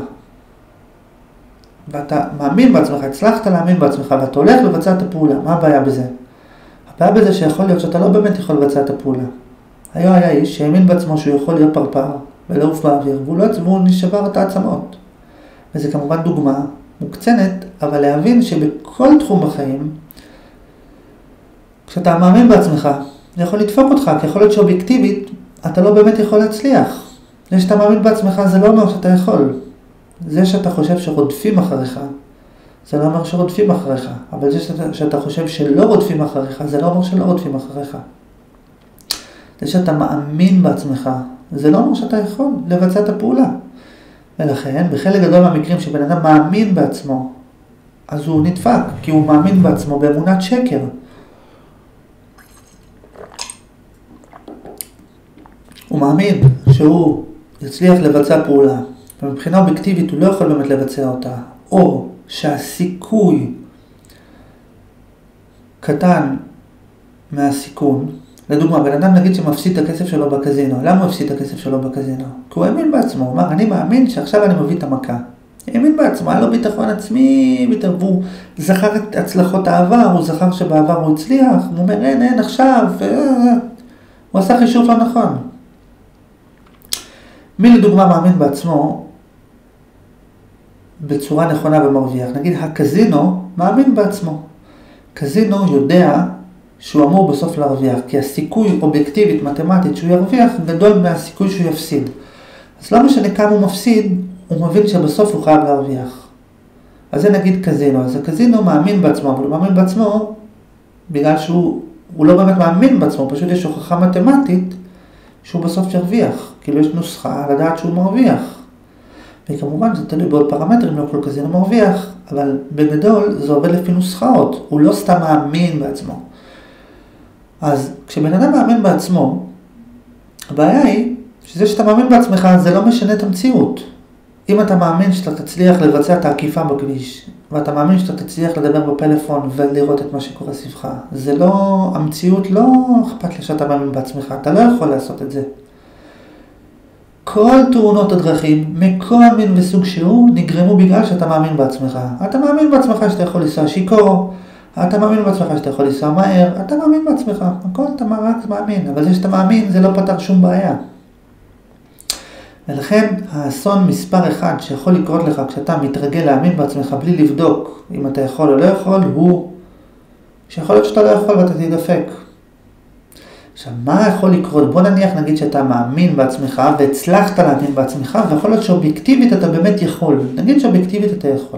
ואתה מאמין בעצמך, הצלחת להאמין בעצמך, ואתה הולך לבצע את הפעולה. מה הבעיה בזה? הבעיה בזה שיכול להיות שאתה לא באמת יכול לבצע את הפעולה. היה היה איש שהאמין בעצמו שהוא יכול להיות פרפר, ולעוף באוויר, והוא לא עצמו, נשבר את העצמות. וזה כמובן דוגמה מוקצנת, אבל להבין שבכל תחום בחיים, כשאתה מאמין בעצמך, זה יכול לדפוק אותך, כי יכול להיות שאובייקטיבית, אתה לא באמת יכול להצליח. זה שאתה מאמין בעצמך, זה לא אומר שאתה יכול. זה שאתה חושב שרודפים אחריך, זה לא אומר שרודפים אחריך, אבל זה שאתה, שאתה חושב שלא רודפים אחריך, זה לא אומר שלא רודפים אחריך. זה שאתה מאמין בעצמך, זה לא אומר שאתה יכול לבצע את הפעולה. ולכן, בחלק גדול מהמקרים שבן אדם מאמין בעצמו, אז הוא נדפק, כי הוא מאמין בעצמו באמונת שקר. הוא מאמין שהוא יצליח לבצע פעולה, ומבחינה אובייקטיבית הוא לא יכול באמת לבצע אותה, או שהסיכוי קטן מהסיכון. לדוגמה, בן אדם נגיד שמפסיד את הכסף שלו בקזינו. למה הוא הפסיד את הכסף שלו בקזינו? כי הוא האמין בעצמו. הוא אמר, אני מאמין שעכשיו אני מביא את המכה. הוא האמין בעצמו, היה לו ביטחון עצמי, והוא זכר את הצלחות העבר, הוא זכר שבעבר הוא הצליח, הוא אומר, אין, אין, עכשיו, הוא עשה חישוב לא נכון. מי לדוגמה מאמין בעצמו בצורה נכונה ומרוויח? נגיד, הקזינו מאמין בעצמו. קזינו יודע שהוא אמור בסוף להרוויח, כי הסיכוי אובייקטיבית, מתמטית, שהוא ירוויח, גדול מהסיכוי שהוא יפסיד. אז לא משנה כמה הוא מפסיד, הוא מבין שבסוף הוא חייב להרוויח. אז זה נגיד קזינו. אז הקזינו מאמין בעצמו, אבל הוא מאמין בעצמו בגלל שהוא הוא לא באמת מאמין בעצמו, פשוט יש הוכחה מתמטית שהוא בסוף ירוויח. כאילו יש נוסחה לדעת שהוא מרוויח. וכמובן זה תלוי בעוד פרמטרים, לא כל קזינו מרוויח, אבל בגדול זה עובד לפי נוסחאות, הוא לא סתם מאמין בעצמו. אז כשבן אדם מאמין בעצמו, הבעיה היא שזה שאתה מאמין בעצמך זה לא משנה את המציאות. אם אתה מאמין שאתה תצליח לבצע את העקיפה בכביש, ואתה מאמין שאתה תצליח לדבר בפלאפון ולראות את מה שקורה סביבך, זה לא, המציאות לא אכפת לי שאתה מאמין בעצמך, אתה לא יכול לעשות את זה. כל תאונות הדרכים, מכל מין וסוג שהוא, נגרמו בגלל שאתה מאמין בעצמך. אתה מאמין בעצמך שאתה יכול לנסוע שיקור, אתה מאמין בעצמך שאתה יכול לנסוע מהר, אתה מאמין בעצמך, הכל אתה רק מאמין, אבל זה שאתה מאמין זה לא פתר שום בעיה. ולכן האסון מספר אחד שיכול לקרות לך כשאתה מתרגל להאמין בעצמך בלי לבדוק אם אתה יכול או לא יכול, הוא שיכול להיות שאתה לא יכול ואתה תדפק. עכשיו, מה יכול לקרות? בוא נניח נגיד שאתה מאמין בעצמך והצלחת להאמין בעצמך, ויכול להיות שאובייקטיבית אתה באמת יכול. נגיד שאובייקטיבית אתה יכול.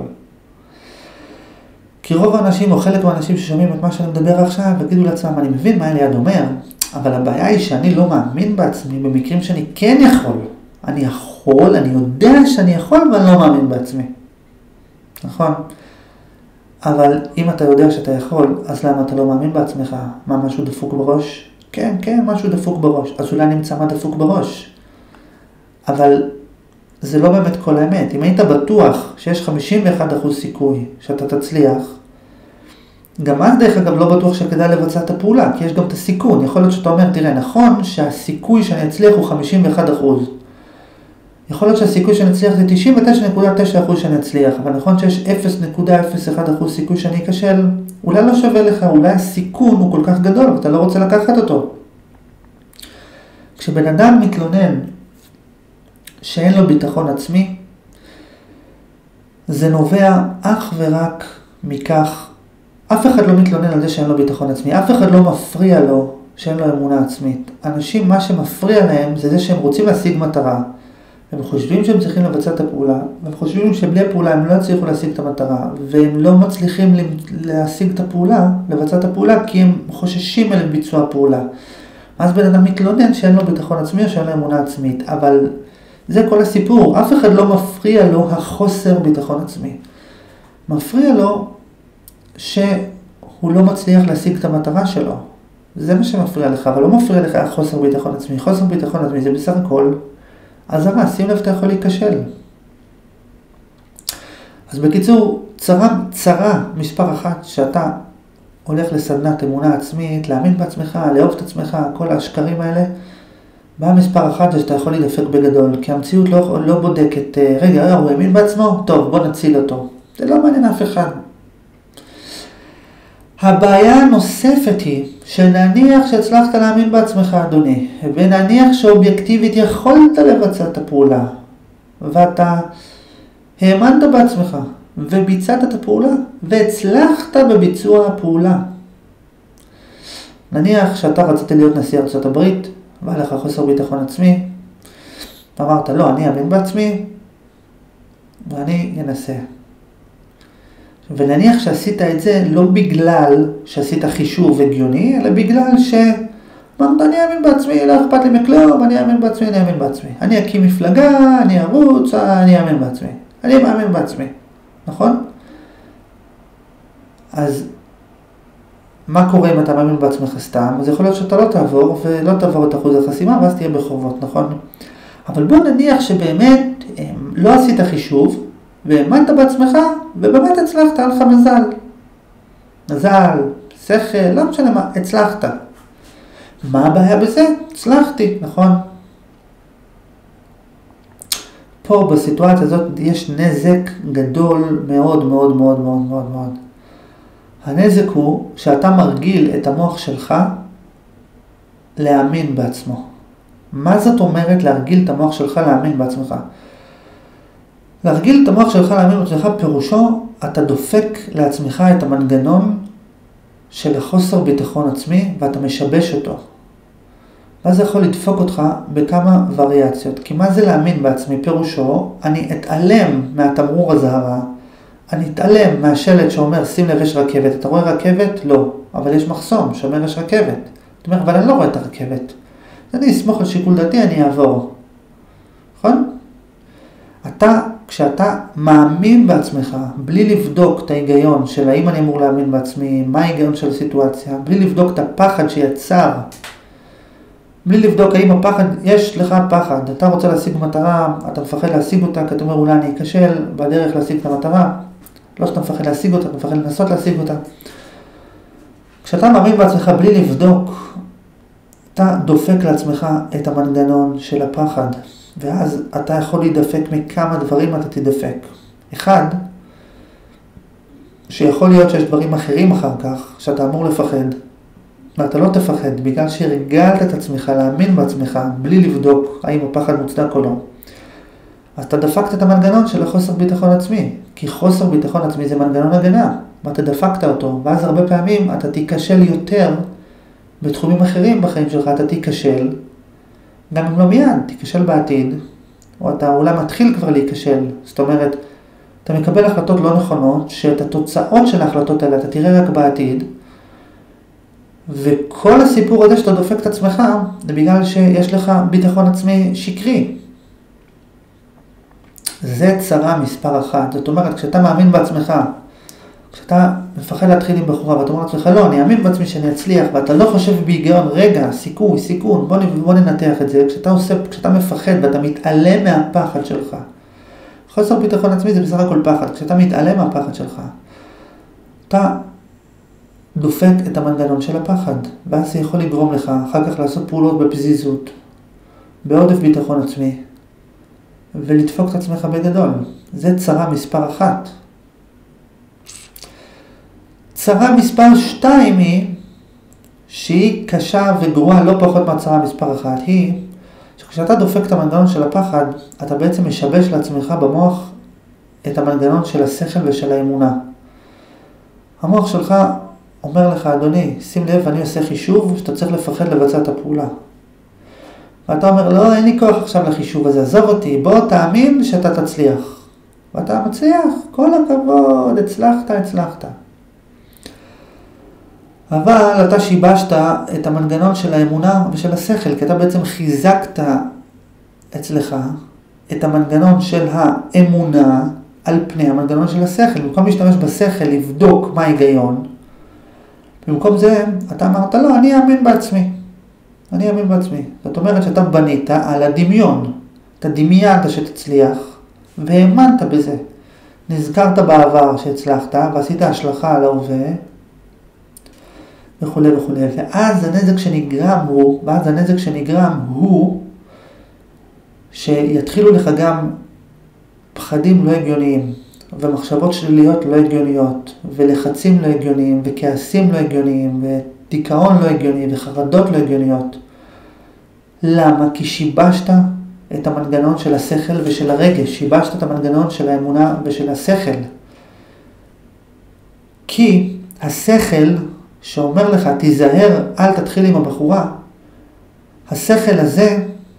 כי רוב האנשים או חלק מהאנשים ששומעים את מה שאני מדבר עכשיו, יגידו לעצמם, אני מבין מה אליעד אומר, אבל הבעיה היא שאני לא מאמין בעצמי במקרים שאני כן יכול. אני יכול, אני יודע שאני יכול, אבל אני לא מאמין בעצמי. נכון? אבל אם אתה יודע שאתה יכול, אז למה אתה לא מאמין בעצמך? מה, משהו דפוק בראש? כן, כן, משהו דפוק בראש. אז אולי נמצא מה דפוק בראש. אבל זה לא באמת כל האמת. אם היית בטוח שיש חמישים ואחד אחוז סיכוי שאתה תצליח, גם אז דרך אגב לא בטוח שכדאי לבצע את הפעולה, כי יש גם את הסיכון. יכול להיות שאתה אומר, תראה, נכון שהסיכוי שאני אצליח הוא חמישים ואחד אחוז. יכול להיות שהסיכוי שאני אצליח זה תשעים ותשע נקודה תשע אחוז שאני אצליח, אבל נכון שיש אפס נקודה אפס אחת אחוז סיכוי שאני אכשל, אולי לא שווה לך, אולי הסיכון הוא כל כך גדול, ואתה לא רוצה לקחת אותו. כשבן אדם מתלונן שאין לו ביטחון עצמי, זה נובע אך ורק מכך, אף אחד לא מתלונן על זה שאין לו ביטחון עצמי, אף אחד לא מפריע לו שאין לו אמונה עצמית. אנשים, מה שמפריע להם זה זה שהם רוצים להשיג מטרה, הם חושבים שהם צריכים לבצע את הפעולה, והם חושבים שבלי הפעולה הם לא הצליחו להשיג את המטרה, והם לא מצליחים להשיג את הפעולה, לבצע את הפעולה, כי הם חוששים על ביצוע הפעולה. אז בן אדם מתלונן שאין לו ביטחון עצמי או שאין לו אמונה עצמית, אבל זה כל הסיפור. אף אחד לא מפריע לו החוסר ביטחון עצמי. מפריע לו שהוא לא מצליח להשיג את המטרה שלו. זה מה שמפריע לך, אבל לא מפריע לך החוסר ביטחון עצמי. חוסר ביטחון עצמי זה בסך הכל אז מה, שים לב, אתה יכול להיכשל. אז בקיצור, צרה, צרה מספר אחת, שאתה הולך לסדנת אמונה עצמית, להאמין בעצמך, לאהוב את עצמך, כל השקרים האלה, באה מספר אחת זה שאתה יכול להידפק בגדול, כי המציאות לא, לא בודקת, רגע, הוא האמין בעצמו, טוב, בוא נציל אותו. זה לא מעניין אף אחד. הבעיה הנוספת היא שנניח שהצלחת להאמין בעצמך, אדוני, ונניח שאובייקטיבית יכולת לבצע את הפעולה, ואתה האמנת בעצמך, וביצעת את הפעולה, והצלחת בביצוע הפעולה. נניח שאתה רצית להיות נשיא ארצות הברית, והיה לך חוסר ביטחון עצמי, אמרת, לא, אני אאמין בעצמי, ואני אנסה. ונניח שעשית את זה לא בגלל שעשית חישוב הגיוני, אלא בגלל שאמרת, אני אאמין בעצמי, לא אכפת לי מכלום, אני אאמין בעצמי, אני אאמין בעצמי. אני אקים מפלגה, אני ארוץ, אני אאמין בעצמי. אני מאמין בעצמי, נכון? אז מה קורה אם אתה מאמין בעצמך סתם? אז יכול להיות שאתה לא תעבור, ולא תעבור את אחוז החסימה, ואז תהיה בחובות, נכון? אבל בוא נניח שבאמת לא עשית חישוב, והאמנת בעצמך, ובאמת הצלחת, היה לך מזל. מזל, שכל, לא משנה מה, הצלחת. מה הבעיה בזה? הצלחתי, נכון? פה בסיטואציה הזאת יש נזק גדול מאוד מאוד מאוד מאוד מאוד מאוד. הנזק הוא שאתה מרגיל את המוח שלך להאמין בעצמו. מה זאת אומרת להרגיל את המוח שלך להאמין בעצמך? להרגיל את המוח שלך להאמין בעצמך פירושו, אתה דופק לעצמך את המנגנון של החוסר ביטחון עצמי ואתה משבש אותו. ואז זה יכול לדפוק אותך בכמה וריאציות. כי מה זה להאמין בעצמי? פירושו, אני אתעלם מהתמרור הזהרה, אני אתעלם מהשלט שאומר, שים לב יש רכבת. אתה רואה רכבת? לא. אבל יש מחסום שאומר יש רכבת. זאת אומרת, אבל אני לא רואה את הרכבת. אני אסמוך על שיקול דעתי, אני אעבור. נכון? אתה, כשאתה מאמין בעצמך, בלי לבדוק את ההיגיון של האם אני אמור להאמין בעצמי, מה ההיגיון של הסיטואציה, בלי לבדוק את הפחד שיצר, בלי לבדוק האם הפחד, יש לך פחד, אתה רוצה להשיג מטרה, אתה מפחד להשיג אותה, כי אתה אומר אולי אני אכשל בדרך להשיג את המטרה, לא שאתה מפחד להשיג אותה, אתה מפחד לנסות להשיג אותה. כשאתה מאמין בעצמך בלי לבדוק, אתה דופק לעצמך את המנגנון של הפחד, ואז אתה יכול להידפק מכמה דברים אתה תדפק. אחד, שיכול להיות שיש דברים אחרים אחר כך, שאתה אמור לפחד, ואתה לא תפחד, בגלל שהרגלת את עצמך להאמין בעצמך, בלי לבדוק האם הפחד מוצדק או לא. אז אתה דפקת את המנגנון של החוסר ביטחון עצמי, כי חוסר ביטחון עצמי זה מנגנון הגנה, ואתה דפקת אותו, ואז הרבה פעמים אתה תיכשל יותר בתחומים אחרים בחיים שלך, אתה תיכשל, גם אם לא מיד, תיכשל בעתיד, או אתה אולי מתחיל כבר להיכשל, זאת אומרת, אתה מקבל החלטות לא נכונות, שאת התוצאות של ההחלטות האלה אתה תראה רק בעתיד, וכל הסיפור הזה שאתה דופק את עצמך, זה בגלל שיש לך ביטחון עצמי שקרי. זה צרה מספר אחת. זאת אומרת, כשאתה מאמין בעצמך, כשאתה מפחד להתחיל עם בחורה, ואתה אומר לעצמך, לא, אני אאמין בעצמי שאני אצליח, ואתה לא חושב בהיגיון, רגע, סיכוי, סיכון, בוא, בוא ננתח את זה. כשאתה עושה, כשאתה מפחד ואתה מתעלם מהפחד שלך, חוסר ביטחון עצמי זה בסך הכל פחד. כשאתה מתעלם מהפחד שלך, אתה דופק את המנגנון של הפחד, ואז זה יכול לגרום לך אחר כך לעשות פעולות בפזיזות, בעודף ביטחון עצמי, ולדפוק את עצמך בגדול. זה צרה מספר אחת. צרה מספר שתיים היא, שהיא קשה וגרועה לא פחות מהצרה מספר אחת, היא שכשאתה דופק את המנגנון של הפחד, אתה בעצם משבש לעצמך במוח את המנגנון של השכל ושל האמונה. המוח שלך אומר לך, אדוני, שים לב, אני עושה חישוב שאתה צריך לפחד לבצע את הפעולה. ואתה אומר, לא, אין לי כוח עכשיו לחישוב הזה, עזוב אותי, בוא תאמין שאתה תצליח. ואתה מצליח, כל הכבוד, הצלחת, הצלחת. אבל אתה שיבשת את המנגנון של האמונה ושל השכל, כי אתה בעצם חיזקת אצלך את המנגנון של האמונה על פני המנגנון של השכל. במקום להשתמש בשכל לבדוק מה ההיגיון, במקום זה אתה אמרת, לא, אני אאמין בעצמי. אני אאמין בעצמי. זאת אומרת שאתה בנית על הדמיון. אתה דמיינת שתצליח והאמנת בזה. נזכרת בעבר שהצלחת ועשית השלכה על ההווה וכו' וכו'. ואז הנזק שנגרם הוא, ואז הנזק שנגרם הוא שיתחילו לך גם פחדים לא הגיוניים, ומחשבות שליליות לא הגיוניות, ולחצים לא הגיוניים, וכעסים לא הגיוניים, ודיכאון לא הגיוני, וחרדות לא הגיוניות. למה? כי שיבשת את המנגנון של השכל ושל הרגש, שיבשת את המנגנון של האמונה ושל השכל. כי השכל שאומר לך, תיזהר, אל תתחיל עם הבחורה, השכל הזה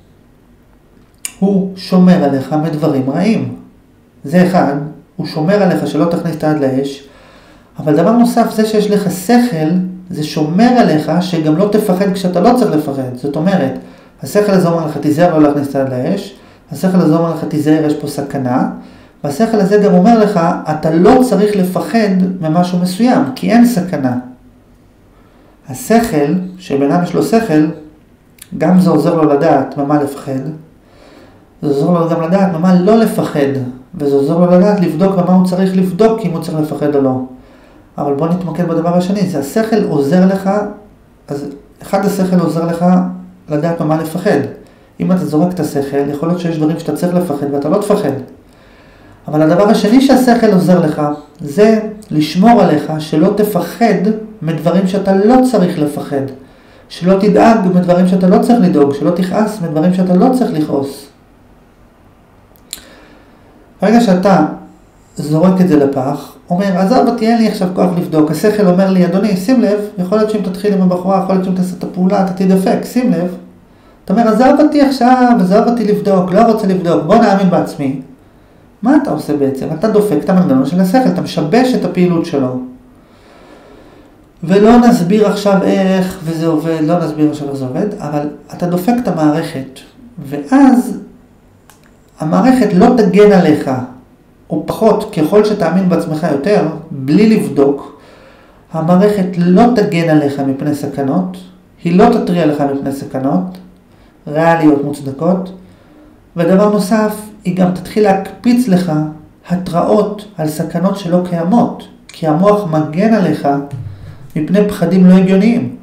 הוא שומר עליך מדברים רעים. זה אחד, הוא שומר עליך שלא תכניס את היד לאש, אבל דבר נוסף, זה שיש לך שכל, זה שומר עליך שגם לא תפחד כשאתה לא צריך לפחד. זאת אומרת, השכל הזה אומר לך, תיזהר לא להכניס את היד לאש, השכל הזה אומר לך, תיזהר, יש פה סכנה, והשכל הזה גם אומר לך, אתה לא צריך לפחד ממשהו מסוים, כי אין סכנה. השכל, שבינם יש לו שכל, גם זה עוזר לו לדעת ממה לפחד, זה עוזר לו גם לדעת ממה לא לפחד, וזה עוזר לו לדעת לבדוק במה הוא צריך לבדוק, אם הוא צריך לפחד או לא. אבל בוא נתמקד בדבר השני, זה השכל עוזר לך, אז אחד השכל עוזר לך לדעת ממה לפחד. אם אתה זורק את השכל, יכול להיות שיש דברים שאתה צריך לפחד ואתה לא תפחד. אבל הדבר השני שהשכל עוזר לך, זה לשמור עליך שלא תפחד מדברים שאתה לא צריך לפחד. שלא תדאג מדברים שאתה לא צריך לדאוג, שלא תכעס מדברים שאתה לא צריך לכעוס. ברגע שאתה זורק את זה לפח, אומר, עזוב אותי, אין לי עכשיו כוח לבדוק. השכל אומר לי, אדוני, שים לב, יכול להיות שאם תתחיל עם הבחורה, יכול להיות שאם תעשה את הפעולה, אתה תדפק, שים לב. אתה אומר, עזוב אותי עכשיו, עזוב אותי לבדוק, לא רוצה לבדוק, בוא נאמין בעצמי. מה אתה עושה בעצם? אתה דופק את המנגנון של השכל, אתה משבש את הפעילות שלו. ולא נסביר עכשיו איך וזה עובד, לא נסביר עכשיו איך זה עובד, אבל אתה דופק את המערכת, ואז המערכת לא תגן עליך, או פחות, ככל שתאמין בעצמך יותר, בלי לבדוק, המערכת לא תגן עליך מפני סכנות, היא לא תטריע לך מפני סכנות, ריאליות מוצדקות, ודבר נוסף, היא גם תתחיל להקפיץ לך התראות על סכנות שלא קיימות, כי המוח מגן עליך מפני פחדים לא הגיוניים.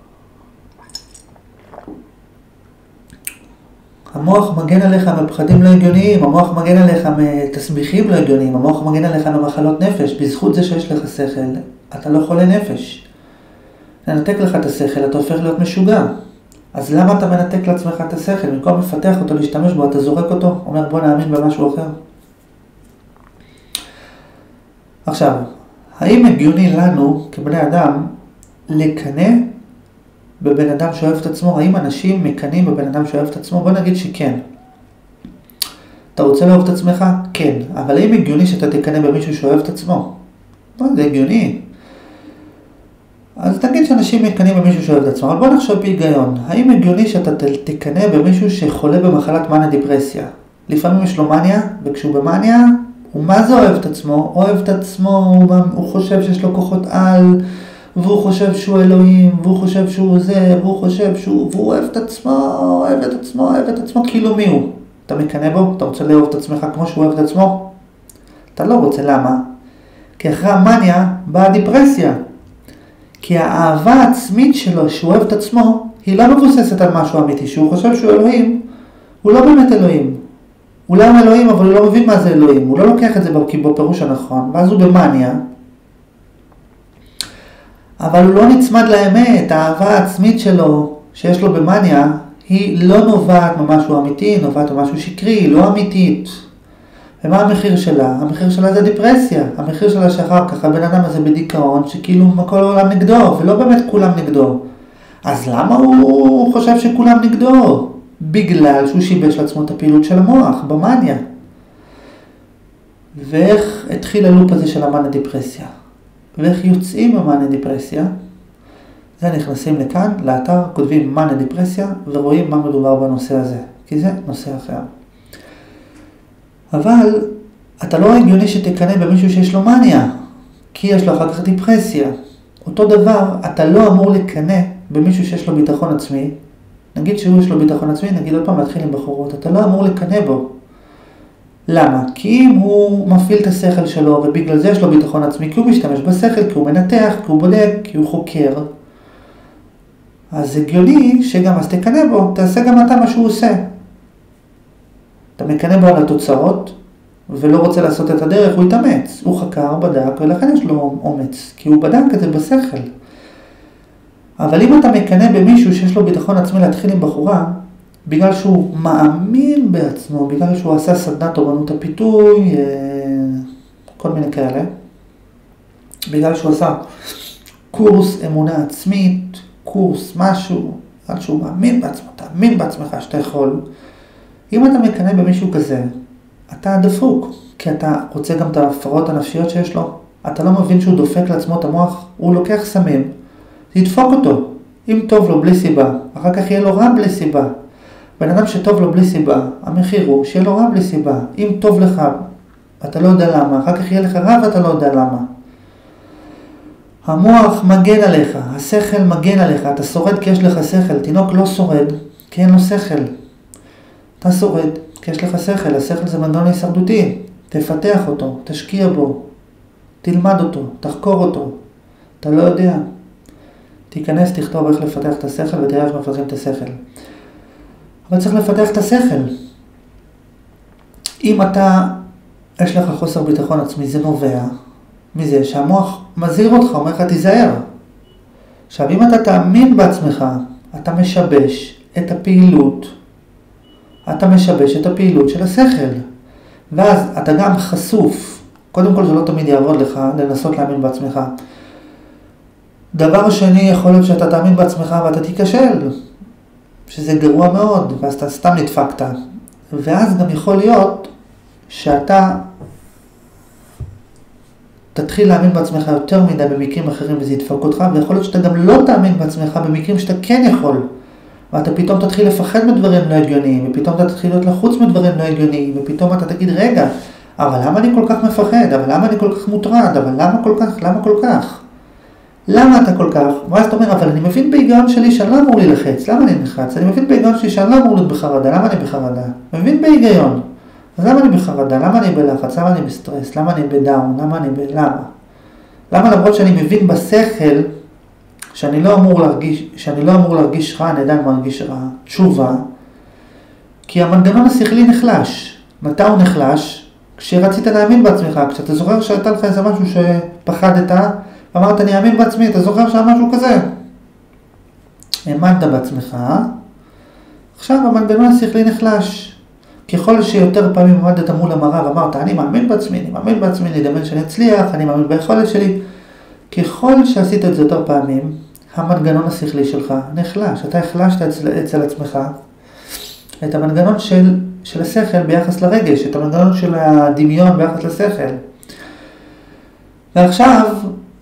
המוח מגן עליך מפחדים לא הגיוניים, המוח מגן עליך מתסביכים לא הגיוניים, המוח מגן עליך ממחלות נפש. בזכות זה שיש לך שכל, אתה לא חולה נפש. ננתק לך את השכל, אתה הופך להיות משוגע. אז למה אתה מנתק לעצמך את השכל? במקום לפתח אותו, להשתמש בו, אתה זורק אותו, אומר בוא נאמין במשהו אחר. עכשיו, האם הגיוני לנו כבני אדם לקנא בבן אדם שאוהב את עצמו? האם אנשים מקנים בבן אדם שאוהב את עצמו? בוא נגיד שכן. אתה רוצה לאהוב את עצמך? כן. אבל האם הגיוני שאתה תקנא במישהו שאוהב את עצמו? לא, זה הגיוני. אז תגיד שאנשים מקנים במישהו שאוהב את עצמו, אבל בוא נחשוב בהיגיון. האם הגיוני שאתה תקנה במישהו שחולה במחלת מניה דיפרסיה? לפעמים יש לו מניה, וכשהוא במניה, הוא מה זה אוהב את עצמו? אוהב את עצמו, הוא, הוא חושב שיש לו כוחות על, והוא חושב שהוא אלוהים, והוא חושב שהוא זה, והוא חושב שהוא, והוא אוהב את עצמו, אוהב את עצמו, אוהב את עצמו, כאילו מי הוא? אתה מקנה בו? אתה רוצה לאהוב את עצמך כמו שהוא אוהב את עצמו? אתה לא רוצה, למה? כי אחרי המניה באה הדיפרסיה. כי האהבה העצמית שלו, שהוא אוהב את עצמו, היא לא מבוססת על משהו אמיתי. שהוא חושב שהוא אלוהים, הוא לא באמת אלוהים. אולי הוא אלוהים, אבל הוא לא מבין מה זה אלוהים. הוא לא לוקח את זה בפירוש הנכון, ואז הוא במניה. אבל הוא לא נצמד לאמת. האהבה העצמית שלו, שיש לו במניה, היא לא נובעת ממשהו אמיתי, היא נובעת ממשהו שקרי, היא לא אמיתית. ומה המחיר שלה? המחיר שלה זה דיפרסיה. המחיר שלה שאחר כך הבן אדם הזה בדיכאון, שכאילו כל העולם נגדו, ולא באמת כולם נגדו. אז למה הוא חושב שכולם נגדו? בגלל שהוא שיבש לעצמו את הפעילות של המוח, במניה. ואיך התחיל הלופ הזה של המניה דיפרסיה? ואיך יוצאים ממניה דיפרסיה? זה נכנסים לכאן, לאתר, כותבים מניה דיפרסיה, ורואים מה מדובר בנושא הזה. כי זה נושא אחר. אבל אתה לא הגיוני שתקנה במישהו שיש לו מניה, כי יש לו אחר כך דיפרסיה. אותו דבר, אתה לא אמור לקנה במישהו שיש לו ביטחון עצמי. נגיד שהוא יש לו ביטחון עצמי, נגיד עוד פעם להתחיל עם בחורות, אתה לא אמור לקנה בו. למה? כי אם הוא מפעיל את השכל שלו, ובגלל זה יש לו ביטחון עצמי, כי הוא משתמש בשכל, כי הוא מנתח, כי הוא בודק, כי הוא חוקר, אז הגיוני שגם אז תקנה בו, תעשה גם אתה מה שהוא עושה. אתה מקנה בו על התוצאות, ולא רוצה לעשות את הדרך, הוא יתאמץ. הוא חקר, בדק, ולכן יש לו אומץ, כי הוא בדק את זה בשכל. אבל אם אתה מקנה במישהו שיש לו ביטחון עצמי להתחיל עם בחורה, בגלל שהוא מאמין בעצמו, בגלל שהוא עשה סדנת תורנות הפיתוי, כל מיני כאלה, בגלל שהוא עשה קורס אמונה עצמית, קורס משהו, בגלל שהוא מאמין בעצמו, תאמין בעצמך שאתה יכול, אם אתה מקנה במישהו כזה, אתה דפוק, כי אתה רוצה גם את ההפרעות הנפשיות שיש לו. אתה לא מבין שהוא דופק לעצמו את המוח, הוא לוקח סמים, ידפוק אותו. אם טוב לו בלי סיבה, אחר כך יהיה לו רע בלי סיבה. בן אדם שטוב לו בלי סיבה, המחיר הוא שיהיה לו רע בלי סיבה. אם טוב לך, אתה לא יודע למה, אחר כך יהיה לך רע ואתה לא יודע למה. המוח מגן עליך, השכל מגן עליך, אתה שורד כי יש לך שכל, תינוק לא שורד כי אין לו שכל. אתה שורד כי יש לך שכל, השכל זה מנגנון הישרדותי, תפתח אותו, תשקיע בו, תלמד אותו, תחקור אותו, אתה לא יודע. תיכנס, תכתוב איך לפתח את השכל ותראה איך מפתחים את השכל. אבל צריך לפתח את השכל. אם אתה, יש לך חוסר ביטחון עצמי, זה נובע מזה שהמוח מזהיר אותך, אומר לך תיזהר. עכשיו, אם אתה תאמין בעצמך, אתה משבש את הפעילות, אתה משבש את הפעילות של השכל. ואז אתה גם חשוף. קודם כל זה לא תמיד יעבוד לך לנסות להאמין בעצמך. דבר שני, יכול להיות שאתה תאמין בעצמך ואתה תיכשל, שזה גרוע מאוד, ואז אתה סתם נדפקת. ואז גם יכול להיות שאתה תתחיל להאמין בעצמך יותר מדי במקרים אחרים וזה ידפק אותך, ויכול להיות שאתה גם לא תאמין בעצמך במקרים שאתה כן יכול. ואתה פתאום תתחיל לפחד מדברים לא הגיוניים, ופתאום אתה תתחיל להיות לחוץ מדברים לא הגיוניים, ופתאום אתה תגיד, רגע, אבל למה אני כל כך מפחד? אבל למה אני כל כך מוטרד? אבל למה כל כך? למה כל כך? למה אתה כל כך? ואז אתה אומר, אבל אני מבין בהיגיון שלי שאני לא אמור להילחץ. למה אני נחץ? אני מבין בהיגיון שלי שאני לא אמור להיות בחרדה. למה אני בחרדה? אני מבין בהיגיון. אז למה אני בחרדה? למה אני בלחץ? למה אני בסטרס? למה אני בדאון? למה אני ב... למה? למה למרות שאני מבין בשכל שאני לא אמור להרגיש, שאני לא אמור להרגיש רע, אני עדיין מרגיש רע. תשובה. כי המנגנון השכלי נחלש. מתי הוא נחלש? כשרצית להאמין בעצמך, כשאתה זוכר שהייתה לך איזה משהו שפחדת, אמרת, אני אאמין בעצמי, אתה זוכר שהיה משהו כזה? האמנת בעצמך, עכשיו המנגנון השכלי נחלש. ככל שיותר פעמים עמדת מול המראה ואמרת, אני מאמין בעצמי, אני מאמין בעצמי, אני דמיין שאני אצליח, אני מאמין ביכולת שלי. ככל שעשית את זה יותר פעמים, המנגנון השכלי שלך נחלש. אתה החלשת אצל, אצל עצמך את המנגנון של, של השכל ביחס לרגש, את המנגנון של הדמיון ביחס לשכל. ועכשיו,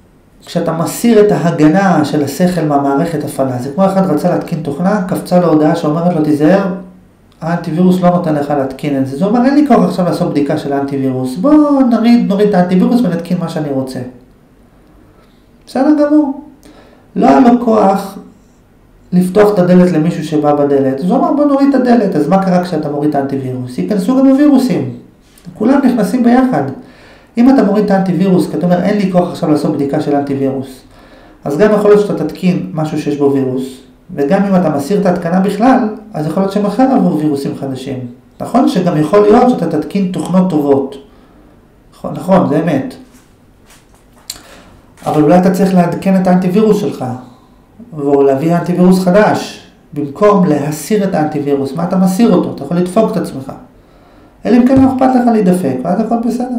כשאתה מסיר את ההגנה של השכל מהמערכת הפעלה, זה כמו אחד רצה להתקין תוכנה, קפצה לו הודעה שאומרת לו, תיזהר, האנטיווירוס לא נותן לך להתקין את זה. זה אומר, אין לי כוח עכשיו לעשות בדיקה של האנטיווירוס, בוא נוריד, נוריד את האנטיווירוס ונתקין מה שאני רוצה. בסדר גמור. לא היה לו כוח לפתוח את הדלת למישהו שבא בדלת. אז הוא אמר, בוא נוריד את הדלת. אז מה קרה כשאתה מוריד את האנטיווירוס? ייכנסו גם הווירוסים. כולם נכנסים ביחד. אם אתה מוריד את האנטיווירוס, כי אתה אומר, אין לי כוח עכשיו לעשות בדיקה של האנטיווירוס, אז גם יכול להיות שאתה תתקין משהו שיש בו וירוס, וגם אם אתה מסיר את ההתקנה בכלל, אז יכול להיות שמחר עבור וירוסים חדשים. נכון שגם יכול להיות שאתה תתקין תוכנות טובות. נכון, נכון, זה אמת. אבל אולי אתה צריך לעדכן את האנטיווירוס שלך, ולהביא אנטיווירוס חדש, במקום להסיר את האנטיווירוס. מה אתה מסיר אותו? אתה יכול לדפוק את עצמך. אלא אם כן לא אכפת לך להידפק, ואז הכל בסדר.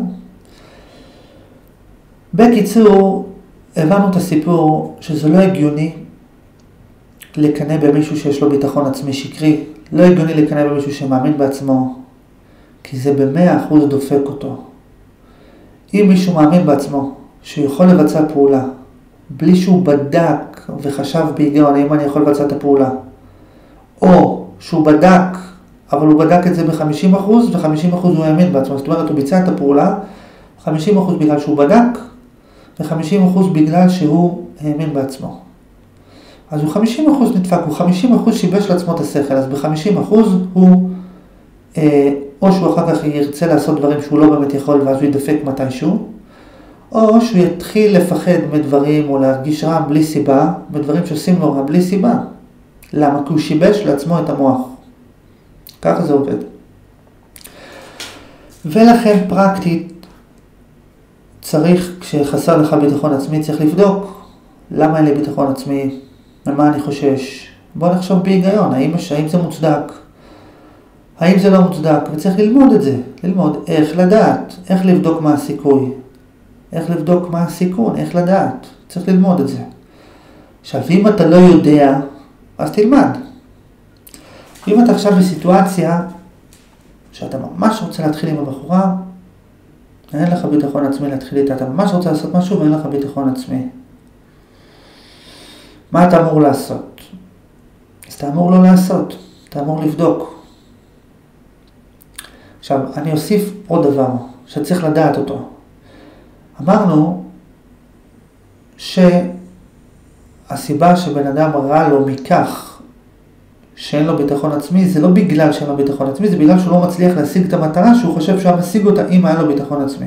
בקיצור, הבנו את הסיפור שזה לא הגיוני לקנא במישהו שיש לו ביטחון עצמי שקרי. לא הגיוני לקנא במישהו שמאמין בעצמו, כי זה במאה אחוז דופק אותו. אם מישהו מאמין בעצמו, שהוא יכול לבצע פעולה, בלי שהוא בדק וחשב בהיגיון האם אני יכול לבצע את הפעולה, או שהוא בדק, אבל הוא בדק את זה ב-חמישים אחוז, ו-חמישים אחוז הוא האמין בעצמו. זאת אומרת, הוא ביצע את הפעולה, חמישים אחוז בגלל שהוא בדק, ו-חמישים אחוז בגלל שהוא האמין בעצמו. אז הוא חמישים אחוז נדפק, הוא חמישים אחוז שיבש לעצמו את השכל, אז ב-חמישים אחוז הוא, אה, או שהוא אחר כך ירצה לעשות דברים שהוא לא באמת יכול, ואז הוא ידפק מתישהו, או שהוא יתחיל לפחד מדברים, או להרגיש רע בלי סיבה, מדברים שעושים לו רע בלי סיבה. למה? כי הוא שיבש לעצמו את המוח. ככה זה עובד. ולכן פרקטית, צריך, כשחסר לך ביטחון עצמי, צריך לבדוק למה אין לי ביטחון עצמי, ממה אני חושש. בוא נחשוב בהיגיון, האם, האם זה מוצדק, האם זה לא מוצדק, וצריך ללמוד את זה, ללמוד איך לדעת, איך לבדוק מה הסיכוי, איך לבדוק מה הסיכון, איך לדעת, צריך ללמוד את זה. עכשיו, אם אתה לא יודע, אז תלמד. אם אתה עכשיו בסיטואציה שאתה ממש רוצה להתחיל עם הבחורה, אין לך ביטחון עצמי להתחיל איתה, אתה ממש רוצה לעשות משהו ואין לך ביטחון עצמי. מה אתה אמור לעשות? אז אתה אמור לא לעשות, אתה אמור לבדוק. עכשיו, אני אוסיף עוד דבר שצריך לדעת אותו. אמרנו שהסיבה שבן אדם רע לו מכך שאין לו ביטחון עצמי, זה לא בגלל שאין לו ביטחון עצמי, זה בגלל שהוא לא מצליח להשיג את המטרה שהוא חושב שהוא משיג אותה אם היה לו ביטחון עצמי.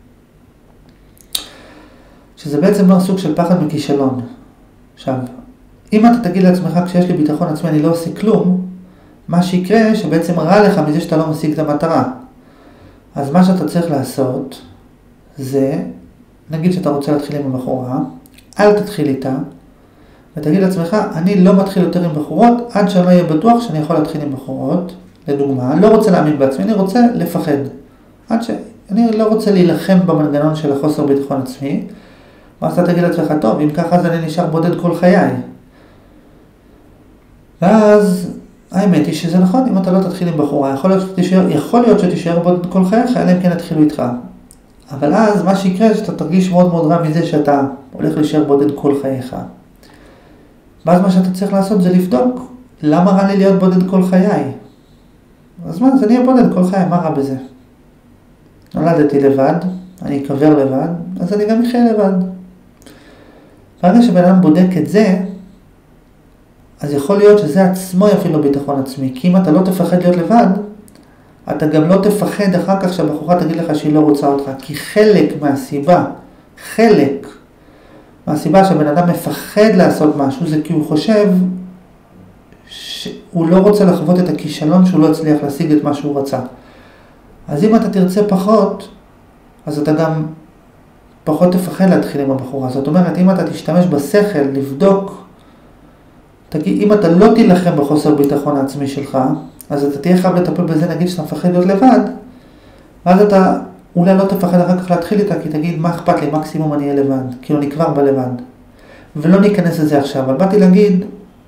שזה בעצם לא סוג של פחד מכישלון. עכשיו, אם אתה תגיד לעצמך כשיש לי ביטחון עצמי אני לא עושה כלום, מה שיקרה שבעצם רע לך מזה שאתה לא משיג את המטרה. אז מה שאתה צריך לעשות זה, נגיד שאתה רוצה להתחיל עם הבחורה, אל תתחיל איתה, ותגיד לעצמך, אני לא מתחיל יותר עם בחורות, עד שאני לא אהיה בטוח שאני יכול להתחיל עם בחורות. לדוגמה, אני לא רוצה להאמין בעצמי, אני רוצה לפחד. עד ש... אני לא רוצה להילחם במנגנון של החוסר ביטחון עצמי. ואז אתה תגיד לעצמך, טוב, אם ככה אז אני נשאר בודד כל חיי. ואז, האמת היא שזה נכון, אם אתה לא תתחיל עם בחורה, יכול להיות שתישאר, יכול להיות שתישאר בודד כל חייך, אלא אם כן יתחילו איתך. אבל אז, מה שיקרה, שאתה תרגיש מאוד מאוד רע מזה שאתה הולך להישאר בודד כל חייך. ואז מה שאתה צריך לעשות זה לבדוק, למה רע לי להיות בודד כל חיי? אז מה, אז אני אהיה בודד כל חיי, מה רע בזה? נולדתי לבד, אני אקבר לבד, אז אני גם אחיה לבד. ברגע שבן אדם בודק את זה, אז יכול להיות שזה עצמו יפעיל לו ביטחון עצמי, כי אם אתה לא תפחד להיות לבד, אתה גם לא תפחד אחר כך שהבחורה תגיד לך שהיא לא רוצה אותך, כי חלק מהסיבה, חלק מהסיבה שהבן אדם מפחד לעשות משהו, זה כי הוא חושב שהוא לא רוצה לחוות את הכישלון שהוא לא הצליח להשיג את מה שהוא רצה. אז אם אתה תרצה פחות, אז אתה גם פחות תפחד להתחיל עם הבחורה. זאת אומרת, אם אתה תשתמש בשכל לבדוק, תגיד, אם אתה לא תילחם בחוסר ביטחון העצמי שלך, אז אתה תהיה חייב לטפל בזה, נגיד שאתה מפחד להיות לבד, ואז אתה אולי לא תפחד אחר כך להתחיל איתה, כי תגיד, מה אכפת לי, מקסימום אני אהיה לבד, כאילו אני כבר בלבד. ולא ניכנס לזה עכשיו, אבל באתי להגיד,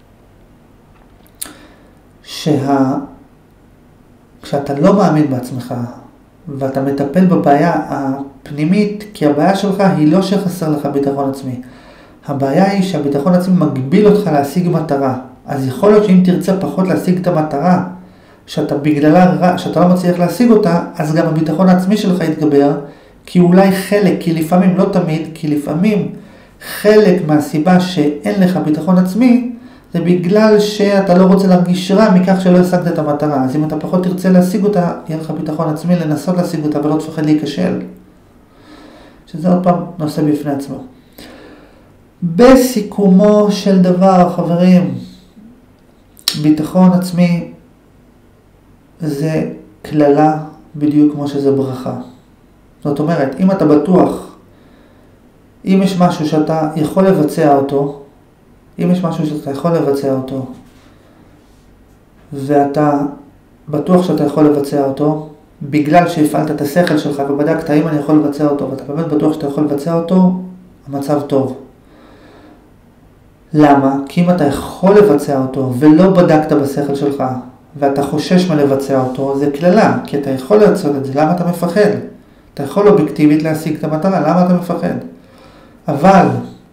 שה... כשאתה לא מאמין בעצמך, ואתה מטפל בבעיה הפנימית, כי הבעיה שלך היא לא שחסר לך ביטחון עצמי. הבעיה היא שהביטחון עצמי מגביל אותך להשיג מטרה. אז יכול להיות שאם תרצה פחות להשיג את המטרה, שאתה בגללה, שאתה לא מצליח להשיג אותה, אז גם הביטחון העצמי שלך יתגבר, כי אולי חלק, כי לפעמים, לא תמיד, כי לפעמים חלק מהסיבה שאין לך ביטחון עצמי, זה בגלל שאתה לא רוצה להרגיש רע מכך שלא השגת את המטרה. אז אם אתה פחות תרצה להשיג אותה, יהיה לך ביטחון עצמי לנסות להשיג אותה ולא תפחד להיכשל. שזה עוד פעם נושא בפני עצמו. בסיכומו של דבר, חברים, ביטחון עצמי זה כללה בדיוק כמו שזה ברכה. זאת אומרת, אם אתה בטוח, אם יש משהו שאתה יכול לבצע אותו, אם יש משהו שאתה יכול לבצע אותו, ואתה בטוח שאתה יכול לבצע אותו, בגלל שהפעלת את השכל שלך ובדקת האם אני יכול לבצע אותו, ואתה באמת בטוח שאתה יכול לבצע אותו, המצב טוב. למה? כי אם אתה יכול לבצע אותו ולא בדקת בשכל שלך, ואתה חושש מלבצע אותו, זה כללה, כי אתה יכול לעשות את זה. למה אתה מפחד? אתה יכול אובייקטיבית להשיג את המטרה, למה אתה מפחד? אבל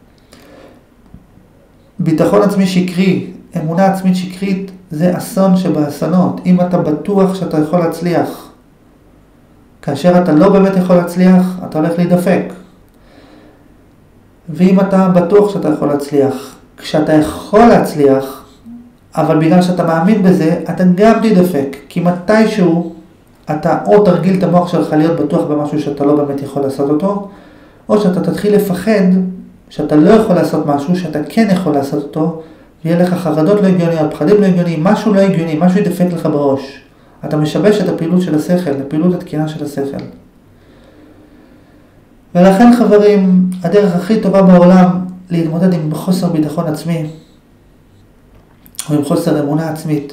ביטחון עצמי שקרי, אמונה עצמית שקרית, זה אסון שבאסונות. אם אתה בטוח שאתה יכול להצליח, כאשר אתה לא באמת יכול להצליח, אתה הולך להידפק. ואם אתה בטוח שאתה יכול להצליח, כשאתה יכול להצליח, אבל בגלל שאתה מאמין בזה, אתה גם תידפק. כי מתישהו אתה או תרגיל את המוח שלך להיות בטוח במשהו שאתה לא באמת יכול לעשות אותו, או שאתה תתחיל לפחד שאתה לא יכול לעשות משהו שאתה כן יכול לעשות אותו, ויהיה לך חרדות לא הגיוניות, פחדים לא הגיוניים, משהו לא הגיוני, משהו ידפק לך בראש. אתה משבש את הפעילות של השכל, הפעילות התקינה של השכל. ולכן חברים, הדרך הכי טובה בעולם להתמודד עם חוסר ביטחון עצמי, או עם חוסר אמונה עצמית,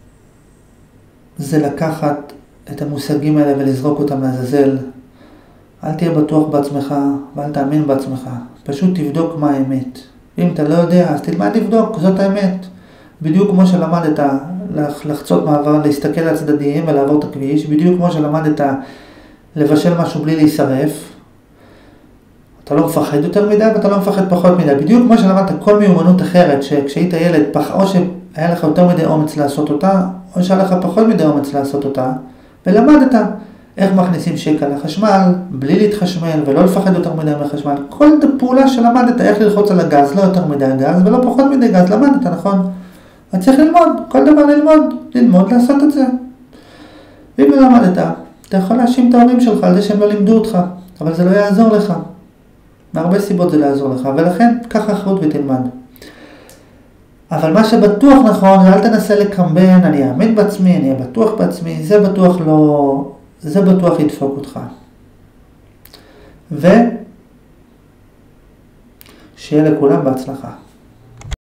זה לקחת את המושגים האלה ולזרוק אותם לעזאזל. אל תהיה בטוח בעצמך ואל תאמין בעצמך. פשוט תבדוק מה האמת. אם אתה לא יודע, אז תלמד לבדוק, זאת האמת. בדיוק כמו שלמדת לחצות מעבר, להסתכל על הצדדים ולעבור את הכביש, בדיוק כמו שלמדת לבשל משהו בלי להישרף, אתה לא מפחד יותר מדי ואתה לא מפחד פחות מדי. בדיוק כמו שלמדת כל מיומנות אחרת, שכשהיית ילד, או שהיה לך יותר מדי אומץ לעשות אותה, או שהיה לך פחות מדי אומץ לעשות אותה, ולמדת איך מכניסים שקע לחשמל, בלי להתחשמל ולא לפחד יותר מדי מחשמל. כל פעולה שלמדת, איך ללחוץ על הגז, לא יותר מדי גז ולא פחות מדי גז, למדת, נכון? אתה צריך ללמוד, כל דבר ללמוד, ללמוד לעשות את זה. ואם לא למדת, אתה יכול להאשים את ההורים שלך על זה שהם לא לימדו אותך, אבל זה לא יעזור לך. מהרבה סיבות זה לא יעזור לך, ולכן קח אחריות ותלמד. אבל מה שבטוח נכון, אל תנסה לקמבן, אני אאמין בעצמי, אני אהיה בטוח בעצמי, זה בטוח לא, זה בטוח ידפוק אותך. ושיהיה לכולם בהצלחה.